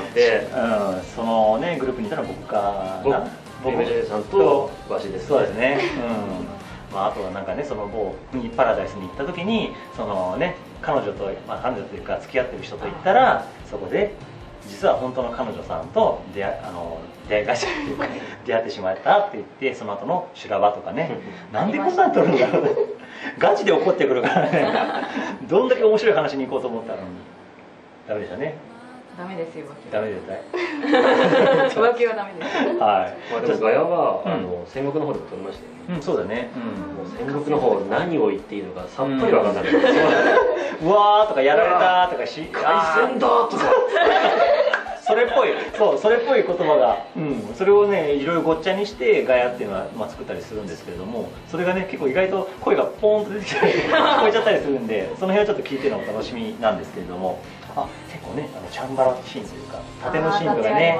そのねグループにいたのは僕かな。 MJ さんとわしです。 そうですね。まあ、あとはなんかねその某パラダイスに行った時にそのね彼女と、まあ、彼女というか付き合ってる人と行ったらそこで実は本当の彼女さんと出会い頭っていうか出会ってしまったって言ってその後の修羅場とかねなんでこんなに撮るんだろうねガチで怒ってくるからねどんだけ面白い話に行こうと思ったのにダメでしたね。 ダメですよ。 ダメですね。 浮気はダメです。 はい。まあでもガヤは戦国の方で撮りましたよね。 そうだね。 もう戦国の方何を言っていいのかさっぱりわかんない。 うわーとかやられたとか海鮮だとか。 それっぽい、そう、それっぽい言葉が、それをねいろいろごっちゃにしてガヤっていうのは、作ったりするんですけれども、それがね結構意外と声がポーンと出てきて聞こえちゃったりするんで、その辺はちょっと聞いてるのも楽しみなんですけれども、結構ねチャンバラシーンというか縦のシーンとかね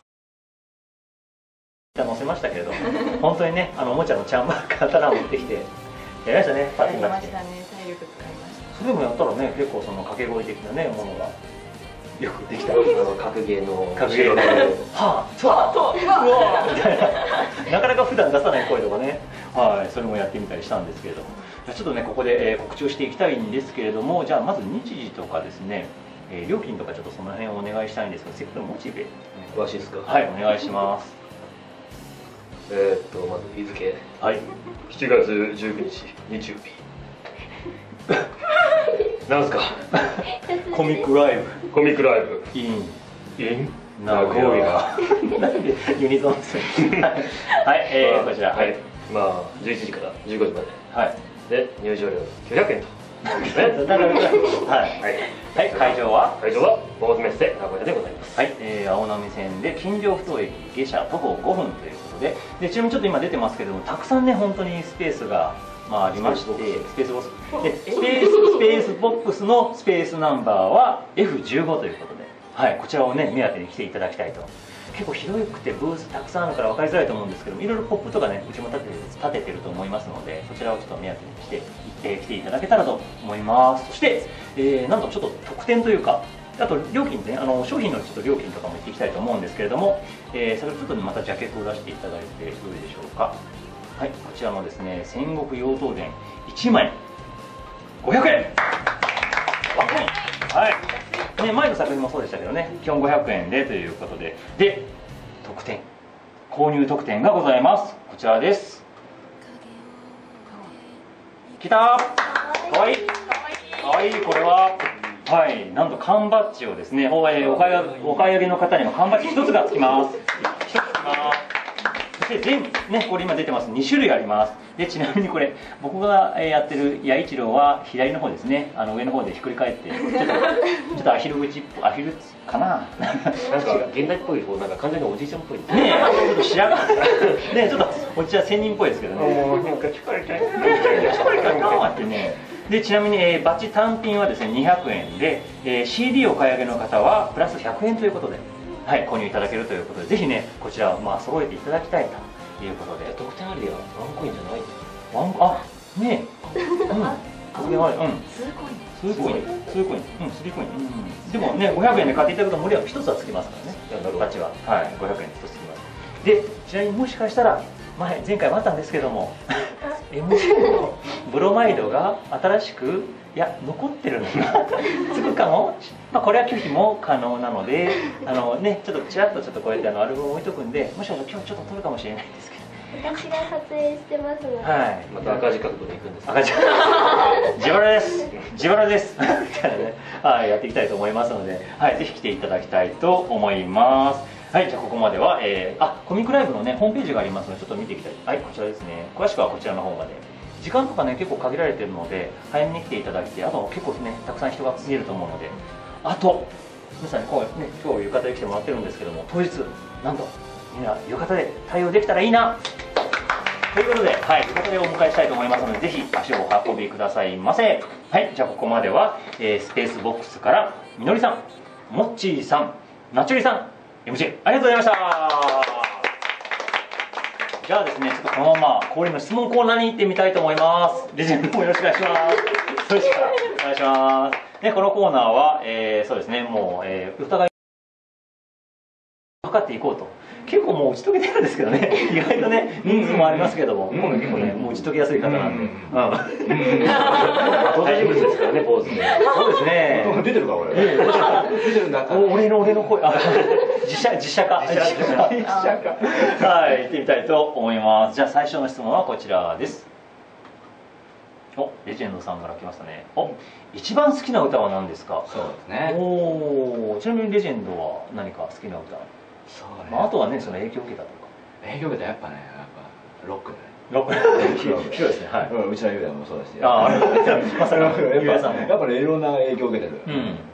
載せましたけれども、本当にねおもちゃのチャンバラ刀を持ってきてやりましたね。 やりましたね。体力使いました。 それもやったらね結構その掛け声的なねものがよくできた。 格ゲーのはあそううわみたいな、なかなか普段出さない声とかね、はい、それもやってみたりしたんですけれども、ちょっとねここで告知をしていきたいんですけれども、じゃあまず日時とかですね、料金とかちょっとその辺をお願いしたいんですが、せっかくモチベ詳しいですか？ はい、お願いします。 まず日付、はい、7月19日日曜日なんすか？ コミックライブイン名古屋ユニゾンですはい、こちら、はい、 11時から15時まで、 はい、 で入場料900円とはい、会場はモーズメッセ名古屋でございます。 はい、青波線で金城ふ頭駅下車徒歩5分ということで、ちなみにちょっと今出てますけども、たくさんね本当にスペースがありまして、スペースボックスのスペースナンバーは F15 ということで、はい、こちらをね目当てに来ていただきたいと。結構広くてブースたくさんあるから分かりづらいと思うんですけども、いろいろポップとかねうちも立ててると思いますので、そちらをちょっと目当てにして来ていただけたらと思います。そして、なんとちょっと特典というか、あと料金ね、商品のちょっと料金とかも言っていきたいと思うんですけれども、それをちょっとまたジャケットを出していただいてよいでしょうか。はい、こちらのですね戦国妖刀伝1枚500円。はいね、前の作品もそうでしたけどね、基本500円でということで、特典、購入特典がございます。こちらです。きたー、かわいいかわいい。これははい、なんと缶バッジをですね、お買い上げの方にも缶バッジ1つがつきます。そして全ね、これ今出てます2種類あります。でちなみにこれ僕がやってる八一郎は左の方ですね、上の方でひっくり返ってちょっとアヒルかななんか現代っぽい方、なんか完全におじいちゃんっぽいですね。ちょっと白髪ね、ちょっとおじいちゃん仙人っぽいですけどね。なんか聞かれてってね。でちなみに、バッジ単品はですね200円で、CD お買い上げの方はプラス100円ということで、はい、購入いただけるということで、ぜひねこちらを揃えていただきたいということで。 特典ありではワンコインじゃないね特典あり、数コイン、3コイン、でもね500円で買っていただくと無料1つはつきますからね、バッジは、はい、500円で1つつきます。でちなみにもしかしたら前回もあったんですけどもMJ のブロマイドが新しく残ってるのがつくかも、これは拒否も可能なので、ね、ちょっとちらっとこうやってアルバム置いとくんで、もしかしたら今日ちょっと撮るかもしれないんですけど、 私が撮影してますので、 はい、また赤字角度で行くんです。 赤字自腹ですみたいなね、はい、やっていきたいと思いますので、はい、ぜひ来ていただきたいと思います。はい、じゃあここまでは、コミックライブのねホームページがありますので、ちょっと見ていきたい。はい、こちらですね。詳しくはこちらの方まで。時間とかね結構限られてるので早めに来ていただいて、あと結構ねたくさん人が見えると思うので、あと皆さん今日浴衣で来てもらってるんですけども、当日なんとみんな浴衣で対応できたらいいなということで、はい、浴衣でお迎えしたいと思いますので、ぜひ足をお運びくださいませ。はい、じゃあここまでは、スペースボックスからみのりさん、もっちーさん、なちゅりさん、MC ありがとうございました。じゃあですね、ちょっとこのまま恒例の質問コーナーに行ってみたいと思います。レジェンドもよろしくお願いします。それじゃあお願いします。でこのコーナーは、そうですね、もう、お互い測っていこうと。結構もう打ち解けてるんですけどね、意外とね人数もありますけども、今度結構ねもう打ち解けやすい方なんで、 登場人物ですからね、ポーズで。 そうですね。 出てるかこれ。出てるんだ。 俺の声、実写化。はい、行ってみたいと思います。じゃあ最初の質問はこちらです。レジェンドさんから来ましたね。一番好きな歌は何ですか？ そうですね。 ちなみにレジェンドは何か好きな歌？あとはね、その影響を受けたとか。 影響を受けたやっぱロックロック広いですね。はい。 うちのユーヤもそうだし。 まさかユーヤさんもやっぱりいろんな影響を受けてる。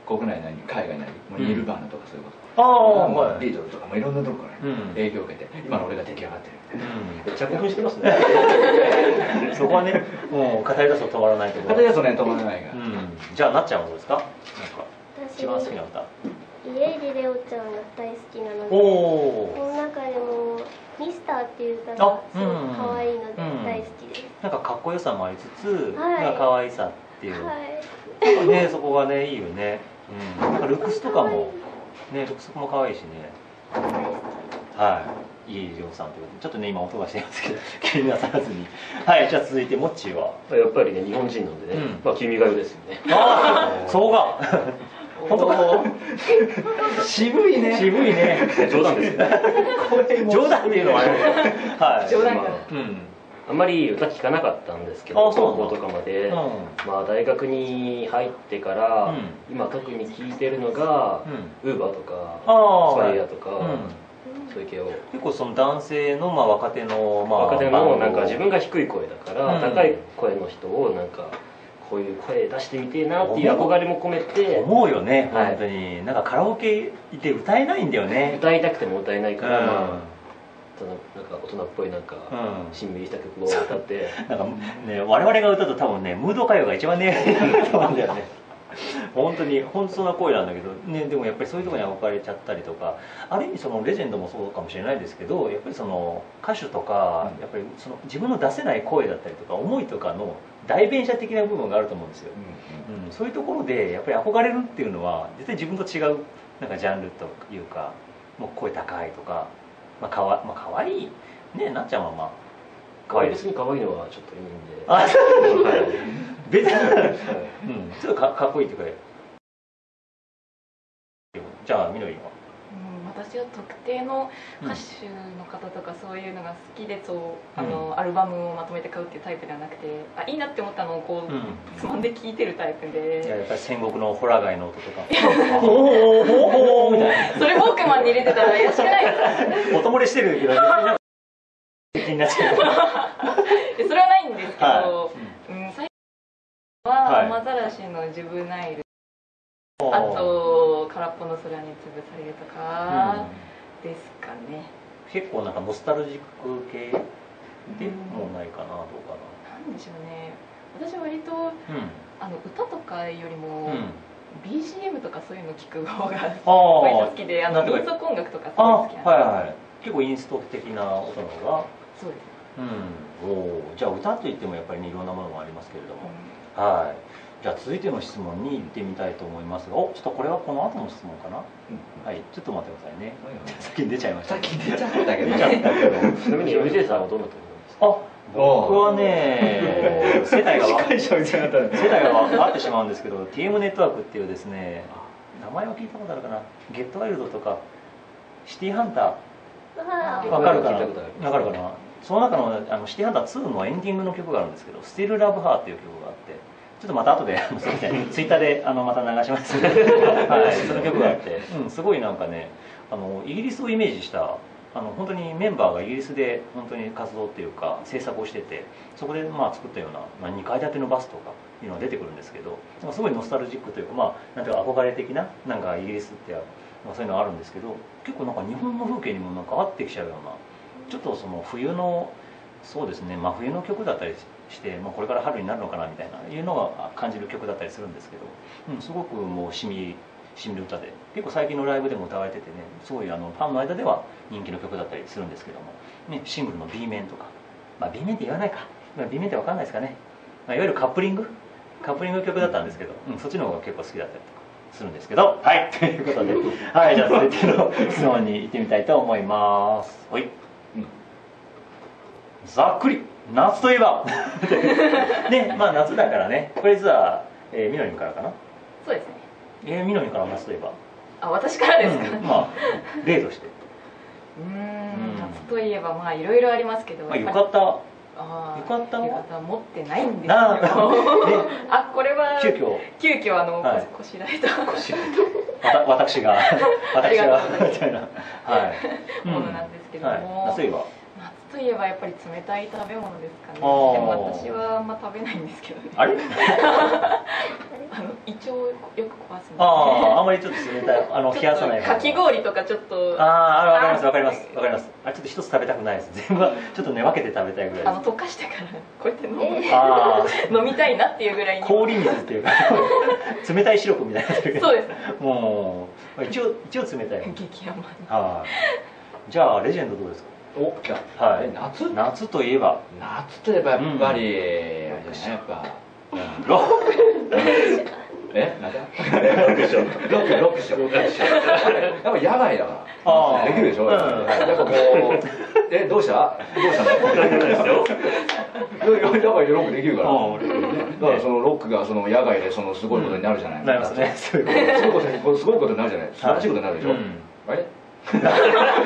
国内なり海外なりもうニルバーナとかそういうことビートルとかもいろんなとこから影響を受けて今の俺が出来上がってるみたいな。 めっちゃ興奮してますね。 そこはねもう語り出すと止まらないところ。 語り出すとね止まらないが。 じゃあなっちゃんはどうですか？なんか一番好きな歌。 家入レオちゃんが大好きなので、この中でもミスターっていう歌がすごく可愛いので大好きです。 なんかかっこよさもありつつ、なんか可愛さっていう。ね、そこがねいいよね。なんかルックスとかもね、ルックスも可愛いしね。はい、いいりょうさんということで、ちょっとね今音がしてますけど気になさらずに。はい、じゃあ続いてモッチーは。 やっぱりね日本人なんでね、まあ君が代ですよね。 ああ、そうが。本当か。 渋いね。 渋いね。 冗談ですよ。 冗談っていうのははい。 冗談か。 あんまり歌聴かなかったんですけど、高校とかまで、まあ大学に入ってから、今特に聴いてるのが、ウーバーとか、スパイアとか、そういう系を。 結構その男性のまあ若手の若手のなんか自分が低い声だから、高い声の人をなんかこういう声出してみてえなっていう憧れも込めて。 思うよね、本当に。なんかカラオケ行って歌えないんだよね。 歌いたくても歌えないから、まあ。なんか大人っぽいなんかしんみりした曲を歌ってなんかね我々が歌うと多分ねムード歌謡が一番ねと思うんだよね。本当に本当な声なんだけどね。でもやっぱりそういうところに憧れちゃったりとか、ある意味そのレジェンドもそうかもしれないですけど、やっぱりその歌手とかやっぱりその自分の出せない声だったりとか思いとかの代弁者的な部分があると思うんですよ。そういうところでやっぱり憧れるっていうのは絶対自分と違うなんかジャンルというか、もう声高いとか。可愛いね。なっちゃんはまあ可愛いです。別に可愛いのはちょっといいんで。あ、 別にちょっとかっこいいっていうか。じゃあみのりは。 私は特定の歌手の方とかそういうのが好きでアルバムをまとめて買うっていうタイプではなくて、いいなって思ったのをこうつまんで聴いてるタイプで。 やっぱり戦国のホラガイの音とかほーほーみたいな。 それウォークマンに入れてたら怪しくないですか？ 音漏れしてるけど気になっちゃう。 それはないんですけど、最後は雨ざらしのジュブナイル、あと空っぽの空に潰されるとかですかね。 結構なんかノスタルジック系でもないかな。どうかな。 なんでしょうね。私は割と歌とかよりも BGM とかそういうの聞く方が割と好きで、民族音楽とかすごい好きなんです。 結構インスト的な音の方が。 そうです。 じゃあ歌といってもやっぱりいろんなものもありますけれども、はい。じゃあ続いての質問に行ってみたいと思いますが、ちょっとこれはこの後の質問かな。はい、ちょっと待ってくださいね。先に出ちゃいました。 先に出ちゃったけど。 ちなみに MJ さんはどんなと思いますか？ 僕はね、世代が分かってしまうんですけど、TM ネットワークっていうですね、名前は聞いたことあるかな。ゲットワイルドとかシティハンター分かるかな。分かるかな。その中のシティハンター2のエンディングの曲があるんですけど、スティルラブハーっていう曲があって、ちょっとまた後でツイッターでまた流しますので、はい、その曲があって、すごいなんかね、イギリスをイメージした本当にメンバーがイギリスで本当に活動っていうか制作をしてて、そこで作ったような、2階建てのバスとかいうのが出てくるんですけど、すごいノスタルジックというか、なんていうか憧れ的ななんかイギリスってそういうのがあるんですけど、結構なんか日本の風景にもなんか合ってきちゃうような、ちょっとその冬のそうですね、真冬の曲だったりして、これから春になるのかなみたいないうのが感じる曲だったりするんですけど、すごくもうしみる歌で、結構最近のライブでも歌われててね、すごいファンの間では人気の曲だったりするんですけども、シングルの B 面とか、B 面って言わないか、B 面って分かんないですかね、いわゆるカップリング曲だったんですけど、そっちの方が結構好きだったりとかするんですけど、はい、ということで、はい、じゃあ続いての質問に行ってみたいと思います。はい、ざっくり夏といえばね、夏だからね、これ実はみのりんからかな。 そうですね。 みのりんから夏といえば。 私からですか。 例として。 夏といえばいろいろありますけど。 浴衣。 浴衣持ってないんですよ。これは急遽こしらえた。 私がみたいなものなんですけども。 夏といえば。 夏といえばやっぱり冷たい食べ物ですかね。でも私はあんま食べないんですけどね。 あれ胃腸をよく壊すんで。 あんまりちょっと冷たい冷やさない。 かき氷とかちょっと。 わかります。ちょっと一つ食べたくないです。全部ちょっとね分けて食べたいぐらいです。 溶かしてからこうやって飲みたいなっていうぐらいに。 氷水っていうか冷たいシロップみたいな。そうです。もう一応冷たい。 激甘。 じゃあレジェンドどうですか。 じゃあ夏といえばやっぱりやっぱロックなんだロックショーやっぱ野外だからできるでしょ。やっぱこうどうしたの。やっぱりロックできるから。だからそのロックがその野外でそのすごいことになるじゃない。 なりますね。 すごいことになるじゃない。素晴らしいことになるでしょ。あれそうだ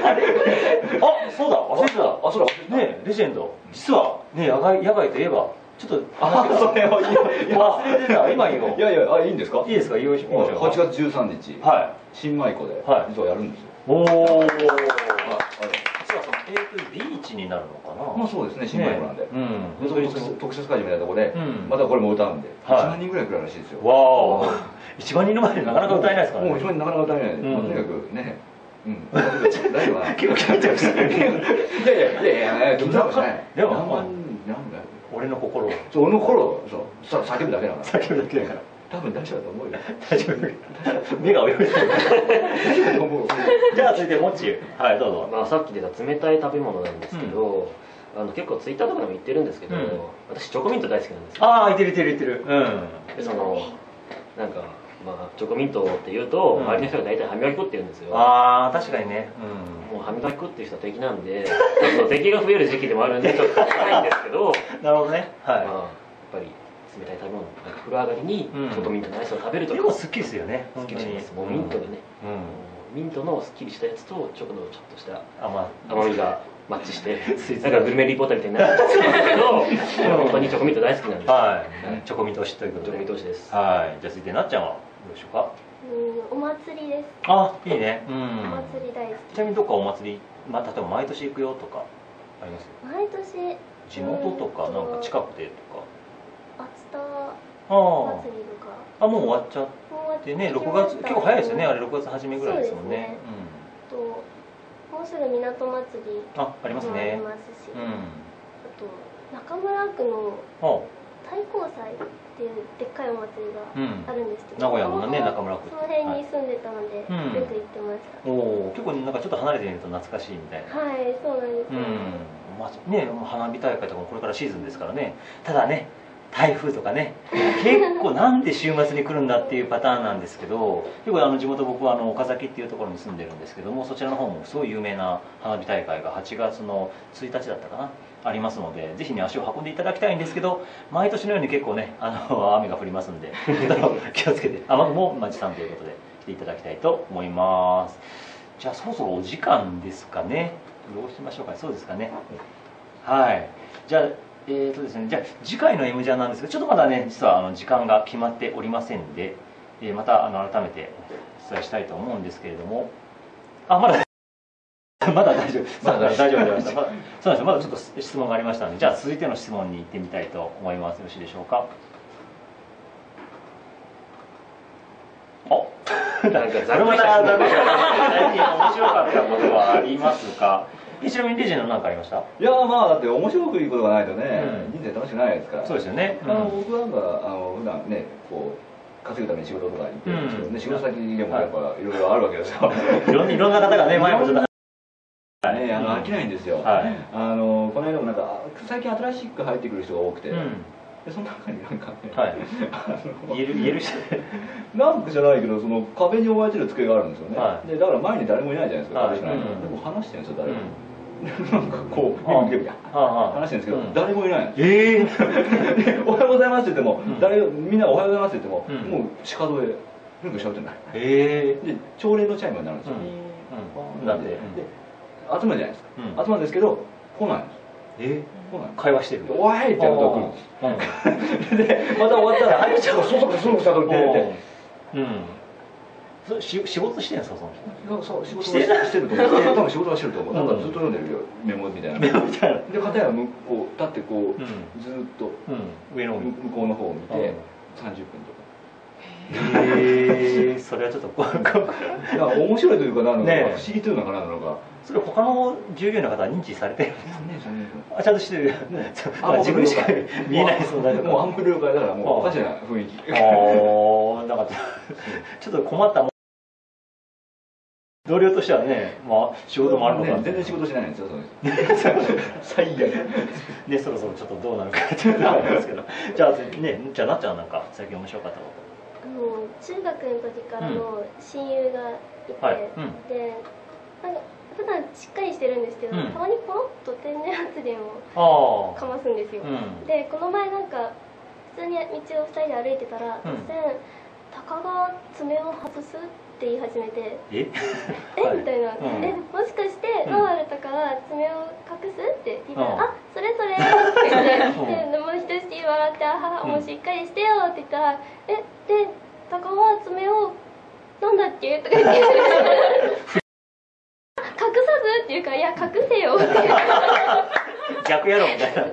忘れてた。そうだね、レジェンド実はね野外といえばちょっとそれを忘れてた。今言おう。 いいんですか。 いいですか。用意しましょう。 8月13日新舞子で実はやるんですよ。 おお。実はそのビーチになるのかな。 まあそうですね、新舞子なんで特設会場みたいなところでまたこれも歌うんで1万人ぐらい来るらしいですよ。 わお。1万人の前でなかなか歌えないですからね。 もう1万人なかなか歌えない。とにかくね。大丈夫かな。結構決めてましたね。いやでも俺の心を俺の心を叫ぶだけだから。 叫ぶだけだから。 多分大丈夫だと思うよ。 大丈夫。目が泳いでる。じゃあ続いてもっち。はいどうぞ。 さっき出た冷たい食べ物なんですけど、結構ツイッターとかでも言ってるんですけど、私チョコミント大好きなんですよ。 言ってる。 でなんかチョコミントって言うと周りの人が大体歯磨き粉って言うんですよ。 確かにね。 もう歯磨き粉っていう人は敵なんで、ちょっと敵が増える時期でもあるんでちょっと高いんですけど。 なるほどね。 やっぱり冷たい食べ物、風呂上がりにチョコミントのアイスを食べると結構すっきりするよね。 すっきりします。もうミントでね、ミントのすっきりしたやつとチョコのちょっとした甘みがマッチしてなんかグルメリポーターみたいになってるんですけど、本当にチョコミント大好きなんです。 チョコミント推しということで。 チョコミント推しです。 じゃあ続いてなっちゃんはどうでしょうか。 お祭りです。 いいね。 お祭り大好き。 ちなみにどっかお祭り例えば毎年行くよとかあります？ 毎年地元とかなんか近くでとか。 熱田祭りとか。 もう終わっちゃってね。6月結構早いですよね。あれ6月初めぐらいですもんね。 もうすぐ港祭りありますね。 ありますし、あと中村区の太閤祭っていうでっかいお祭りがあるんですけど、 名古屋のね中村区その辺に住んでたので、よく行ってました。 結構なんかちょっと離れてみると懐かしいみたいな。 そうなんですね。花火大会とかもこれからシーズンですからね。ただね台風とかね結構なんで週末に来るんだっていうパターンなんですけど、結構地元僕は岡崎っていうところに住んでるんですけども、そちらの方もすごい有名な花火大会が8月の1日だったかなありますので、ぜひね足を運んでいただきたいんですけど、毎年のように結構ね雨が降りますんで気をつけて雨雲も持参ということで来ていただきたいと思います。じゃあそろそろお時間ですかね。どうしましょうか。そうですかね。じゃあですね、じゃあ次回の M ジャンなんですが、ちょっとまだね実は時間が決まっておりませんで、また改めてお伝えしたいと思うんですけれども、まだ大丈夫、大丈夫でました。そうなんですよ。まだちょっと質問がありましたので、じゃあ続いての質問に行ってみたいと思います。よろしいでしょうか。なんかざるまた最近面白かったことはありますか。ちなみにレジェンド何かありました？ いやだって面白くいいことがないとね、人生楽しくないですから。 そうですよね。 僕なんか普段ねこう稼ぐために仕事とかに行ってるんですけどね、仕事先でもやっぱいろいろあるわけですよ。 いろんな方がね前もちょっと飽きないんですよ。この間もなんか最近新しく入ってくる人が多くて、その中になんかね言える人なんかじゃないけど、その壁に覆われてる机があるんですよね。でだから前に誰もいないじゃないですか。壁しかない。でも話してるんですよ誰も。なんかこう話してるんですけど誰もいないんです。おはようございますって言ってもみんなおはようございますって言ってももうシカドでなんかしゃべってない。で朝礼のチャイムになるんですよ。 なんで集まるじゃないですか。集まるんですけど来ないんです。 会話してる。 おいってやると来るんです。でまた終わったら「はいちゃんがそろそろしたと」って言って。 仕事してるんですか、その人。そう、仕事はしてると思う。多分仕事はしてると思う。なんかずっと読んでるよ、メモみたいな。 メモみたいな。 で、片やこう立ってこうずっと上の向こうの方を見て30分とか。 それはちょっと面白いというかなのか、不思議というのかなのか。 それ他の従業員の方は認知されてるんですか？ちゃんとしてる。自分しか見えない存在とか。 もう暗部了解だからもうおかしな雰囲気。 なんかちょっと困ったもん。同僚としてはね、まあ仕事もあるのか。 全然仕事しないんですよ、最悪。 で、そろそろちょっとどうなるかっていうのがありますけど。じゃあね、じゃあなっちゃんなんか最近面白かったこと。 中学の時からの親友がいて、でなんか普段しっかりしてるんですけど、たまにポロッと天然発言をかますんですよ。でこの前なんか普通に道を2人で歩いてたら、突然「たかが爪を外す?」って言い始めて「えみたいな「もしかしてノーアルタカは爪を隠す?」って聞いたら「あそれそれ」って言ってでもうひとしきり笑って「あはもうしっかりしてよ」って言ったら「でタカは爪をなんだっけ?」とか言って隠さずっていうか「いや隠せよ」って逆やろみたいな。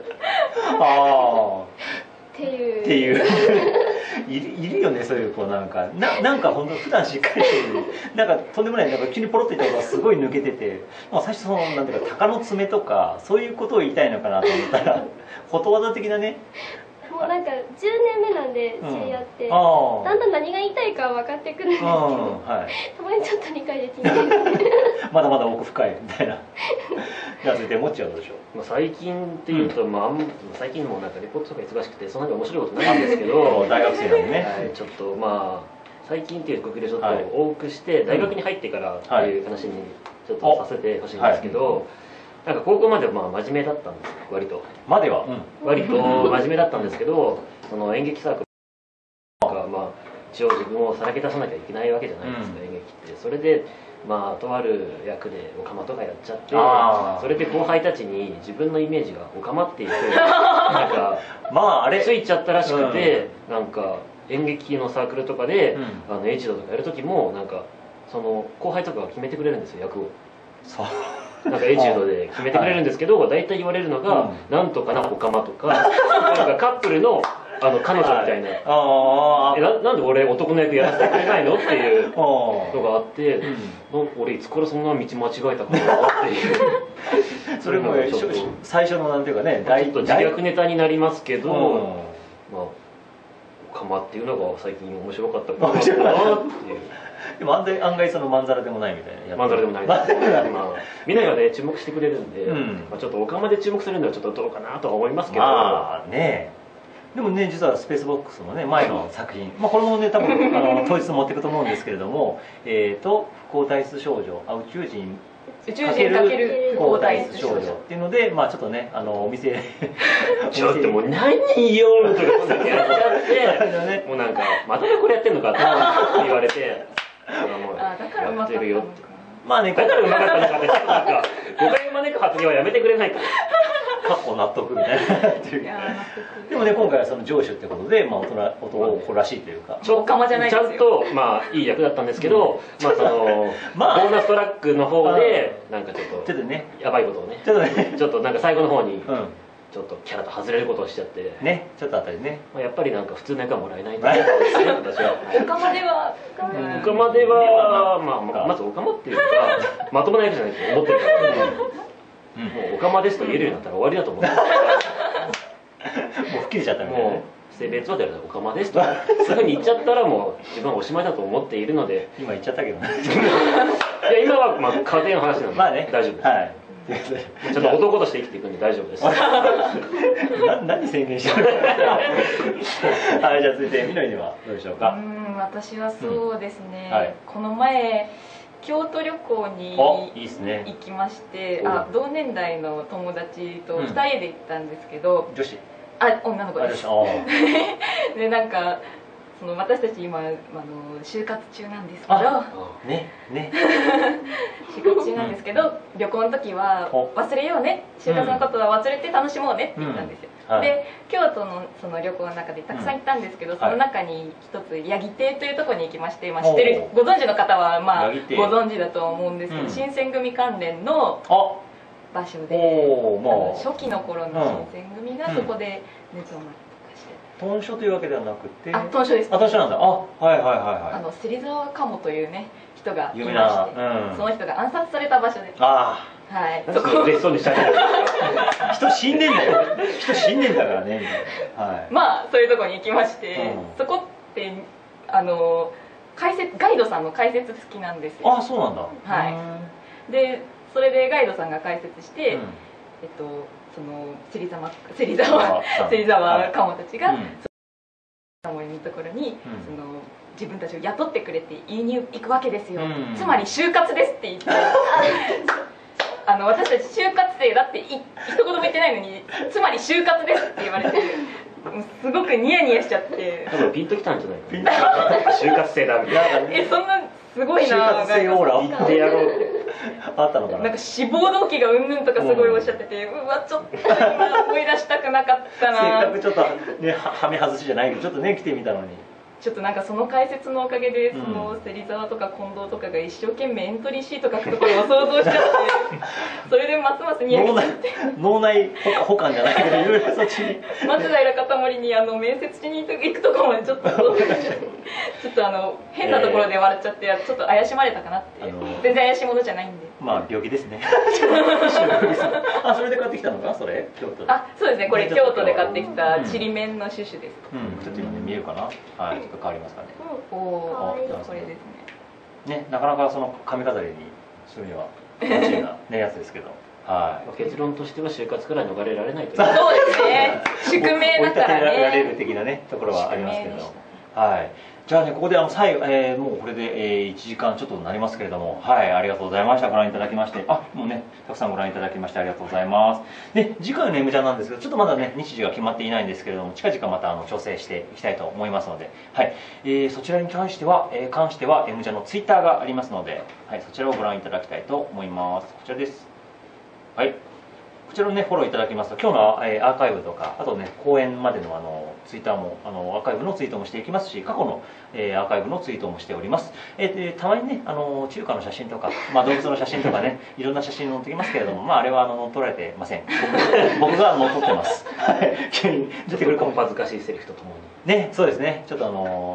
っていういるよね、そういう子。なんか本当普段しっかりしてるなんかとんでもない、なんか急にポロッと言ったことがすごい抜けてて、まあ、最初そのなんていうか鷹の爪とかそういうことを言いたいのかなと思ったらことわざ的なね。 もうなんか10年目なんで知り合って、だんだん何が言いたいか分かってくるんですけど、たまにちょっと理解できないまだまだ奥深いみたいな。じゃあ続いてもっちはどうでしょう。最近っていうと、最近もなんかレポートとか忙しくてそんなに面白いことないんですけど大学生なんでね、 ちょっとまあ最近っていうくくりでちょっと多くして大学に入ってからっていう話にちょっとさせてほしいんですけど、なんか高校まではまあ真面目だったんですよ、割と。割と真面目だったんですけど、その演劇サークルがまあ一応自分をさらけ出さなきゃいけないわけじゃないですか、演劇って。それでまあとある役でオカマとかやっちゃって、それで後輩たちに自分のイメージがオカマっていう風になんかついちゃったらしくて、なんか演劇のサークルとかでエイジドとかやる時もなんかその後輩とかが決めてくれるんですよ、役を。なんかエチュードで決めてくれるんですけど、大体言われるのが「なんとかなオカマ」とかなんかカップルの彼女みたいな「なんで俺男の役やらせてくれないの?」っていうのがあって「俺いつからそんな道間違えたかな」っていう。 それも最初のなんていうかね、 ちょっと自虐ネタになりますけど、まあオカマっていうのが最近面白かったことだなっていう。 でも案外そのまんざらでもないみたいな。 まんざらでもないですみんながね注目してくれるんで、ちょっとオカマで注目するのはちょっとどうかなとは思いますけど。 でもね、実はスペースボックスのね前の作品、これもね多分当日持っていくと思うんですけれども、不幸体質少女、宇宙人 ×不幸体質少女っていうので、ちょっとねお店ちょっともう何よとかやっちゃってもうなんかまたこれやってんのかって言われて。やってるよって。だからうまかったのかって、なんか誤解を招く発言はやめてくれないか。 かっこ納得みたいな。でもね、今回はその上手ってことで、男らしいというか。 ちゃんといい役だったんですけど、そのボーナストラックの方でなんかちょっとやばいことをね、ちょっとなんか最後の方に。ちょっとキャラと外れることをしちゃってね、ちょっとあたりね、 やっぱりなんか普通の役はもらえないと思うんですよ、私は。 オカマではまずオカマっていうかまともな役じゃないと思ってるからもうオカマですと言えるようになったら終わりだと思ってもう吹っ切れちゃったみたいな。 性別はでオカマですとそういうふうに言っちゃったらもう自分はおしまいだと思っているので。 今言っちゃったけどね。 いや今は家庭の話なので大丈夫です。ちょっと男として生きていくんで大丈夫です。 何宣言してるはい、じゃあ続いてみのりにはどうでしょうか。 私はそうですね、この前京都旅行に行きまして、同年代の友達と2人で行ったんですけど、 女子？ 女の子です。でなんかその私たち今就活中なんですけど、就活中なんですけど、旅行の時は忘れようね、就活のことは忘れて楽しもうねって言ったんですよ。 で京都のその旅行の中でたくさん行ったんですけど、その中に一つ八木亭というところに行きまして、知ってるご存知の方はまあご存知だと思うんですけど、新選組関連の場所で、初期の頃の新選組がそこで熱をま豚書というわけではなくて、 豚書です。 豚書なんだ。はいはいはいはい。 芹沢鴨というね人がいまして、その人が暗殺された場所で、 はい。 そこ嬉しそうにしたい。 人死んでんだよ。人死んでんだからね。はい。 まあそういうところに行きまして、そこってガイドさんの解説付きなんですよ。 そうなんだ。 はい。でそれでガイドさんが解説して、その芹沢鴨たちが森のところにその自分たちを雇ってくれて言いに行くわけですよ。つまり就活ですって言って、私たち就活生だって一言も言ってないのに、つまり就活ですって言われて、すごくニヤニヤしちゃって。 多分ピンときたんじゃないの？就活生だみたいな。 そんなすごいな。 就活生オーラ言ってやろうって。 あったのかな。 なんか志望動機がうんぬんとかすごいおっしゃってて、うわちょっと今思い出したくなかったな。 せっかくちょっとねはめ外しじゃないけどちょっとね来てみたのに。 ちょっとなんかその解説のおかげでその芹沢とか近藤とかが一生懸命エントリーシート書くところを想像しちゃって、それでますますニヤニヤしちゃって、 脳内補完じゃないけどいろいろそっちに松平片森に面接しに行くとこまでちょっと変なところで笑っちゃって、ちょっと怪しまれたかなって。全然怪しいものじゃないんで。 まあ病気ですね。それで買ってきたのかそれ京都で。 そうですね、これ京都で買ってきたちりめんの種々です。 ちょっと今ね見えるかな。はい、ちょっと変わりますかね。 これですね。ね、なかなかその髪飾りにするには楽しいなねやつですけど。はい。 結論としては就活から逃れられないという。 そうですね。宿命だからね。 られる的なねところはありますけど。はい。じゃあねここで最後もうこれで1時間ちょっとになりますけれども、はい、ありがとうございました。ご覧いただきまして、もうねたくさんご覧いただきましてありがとうございます。で次回の M ジャンなんですけど、ちょっとまだね日時が決まっていないんですけれども、近々また調整していきたいと思いますので、はい、そちらに関しては M ジャンのツイッターがありますので、はい、そちらをご覧いただきたいと思います。こちらです。はい。こちらのねフォローいただきますと、今日のアーカイブとか、あとね公演までのツイッターもアーカイブのツイートもしていきますし、過去のアーカイブのツイートもしております。たまにね中華の写真とか、動物の写真とかねいろんな写真載ってきますけれども、あれは撮られてません。僕が撮ってます。急に出てくるかも。 恥ずかしいセリフとともにね。そうですね。ちょっと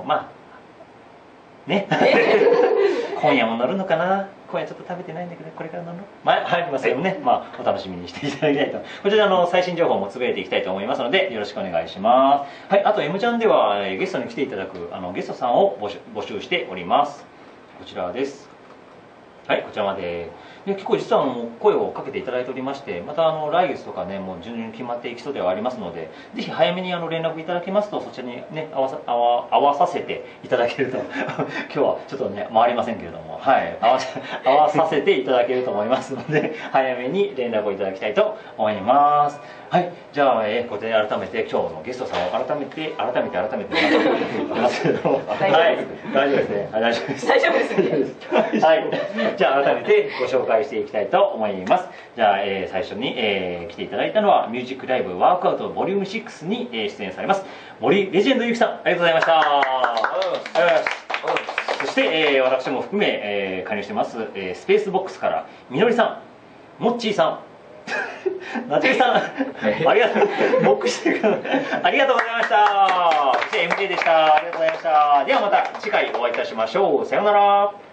ね今夜も乗るのかな。今夜ちょっと食べてないんだけどこれから乗るの入りますけどね、お楽しみにしていただきたいと。こちらの最新情報もつぶやいていきたいと思いますのでよろしくお願いします。はい、あと M ジャンではゲストに来ていただくゲストさんを募集しております。こちらです。はい、こちらまで。結構実は声をかけていただいておりまして、また来月とかねもう順々に決まっていきそうではありますので、ぜひ早めに連絡いただけますとそちらにね合わさせていただけると今日はちょっとね回りませんけれども、はい、合わさせていただけると思いますので早めに連絡をいただきたいと思います。はい、じゃあ、ここで改めて今日のゲストさんを改めて言いますけど、はい、大丈夫ですね。大丈夫です。 大丈夫ですね。 はい、じゃあ改めてご紹介していきたいと思います。じゃあ、最初に、来ていただいたのはミュージックライブワークアウトボリューム6に、出演されます森レジェンドゆきさん、ありがとうございました。そして、私も含め、加入してます、スペースボックスからみのりさん、もっちーさん、なつみさん、ありがとう、僕してくありがとうございました。そして MJ でした。ありがとうございました。ではまた次回お会いいたしましょう。さようなら。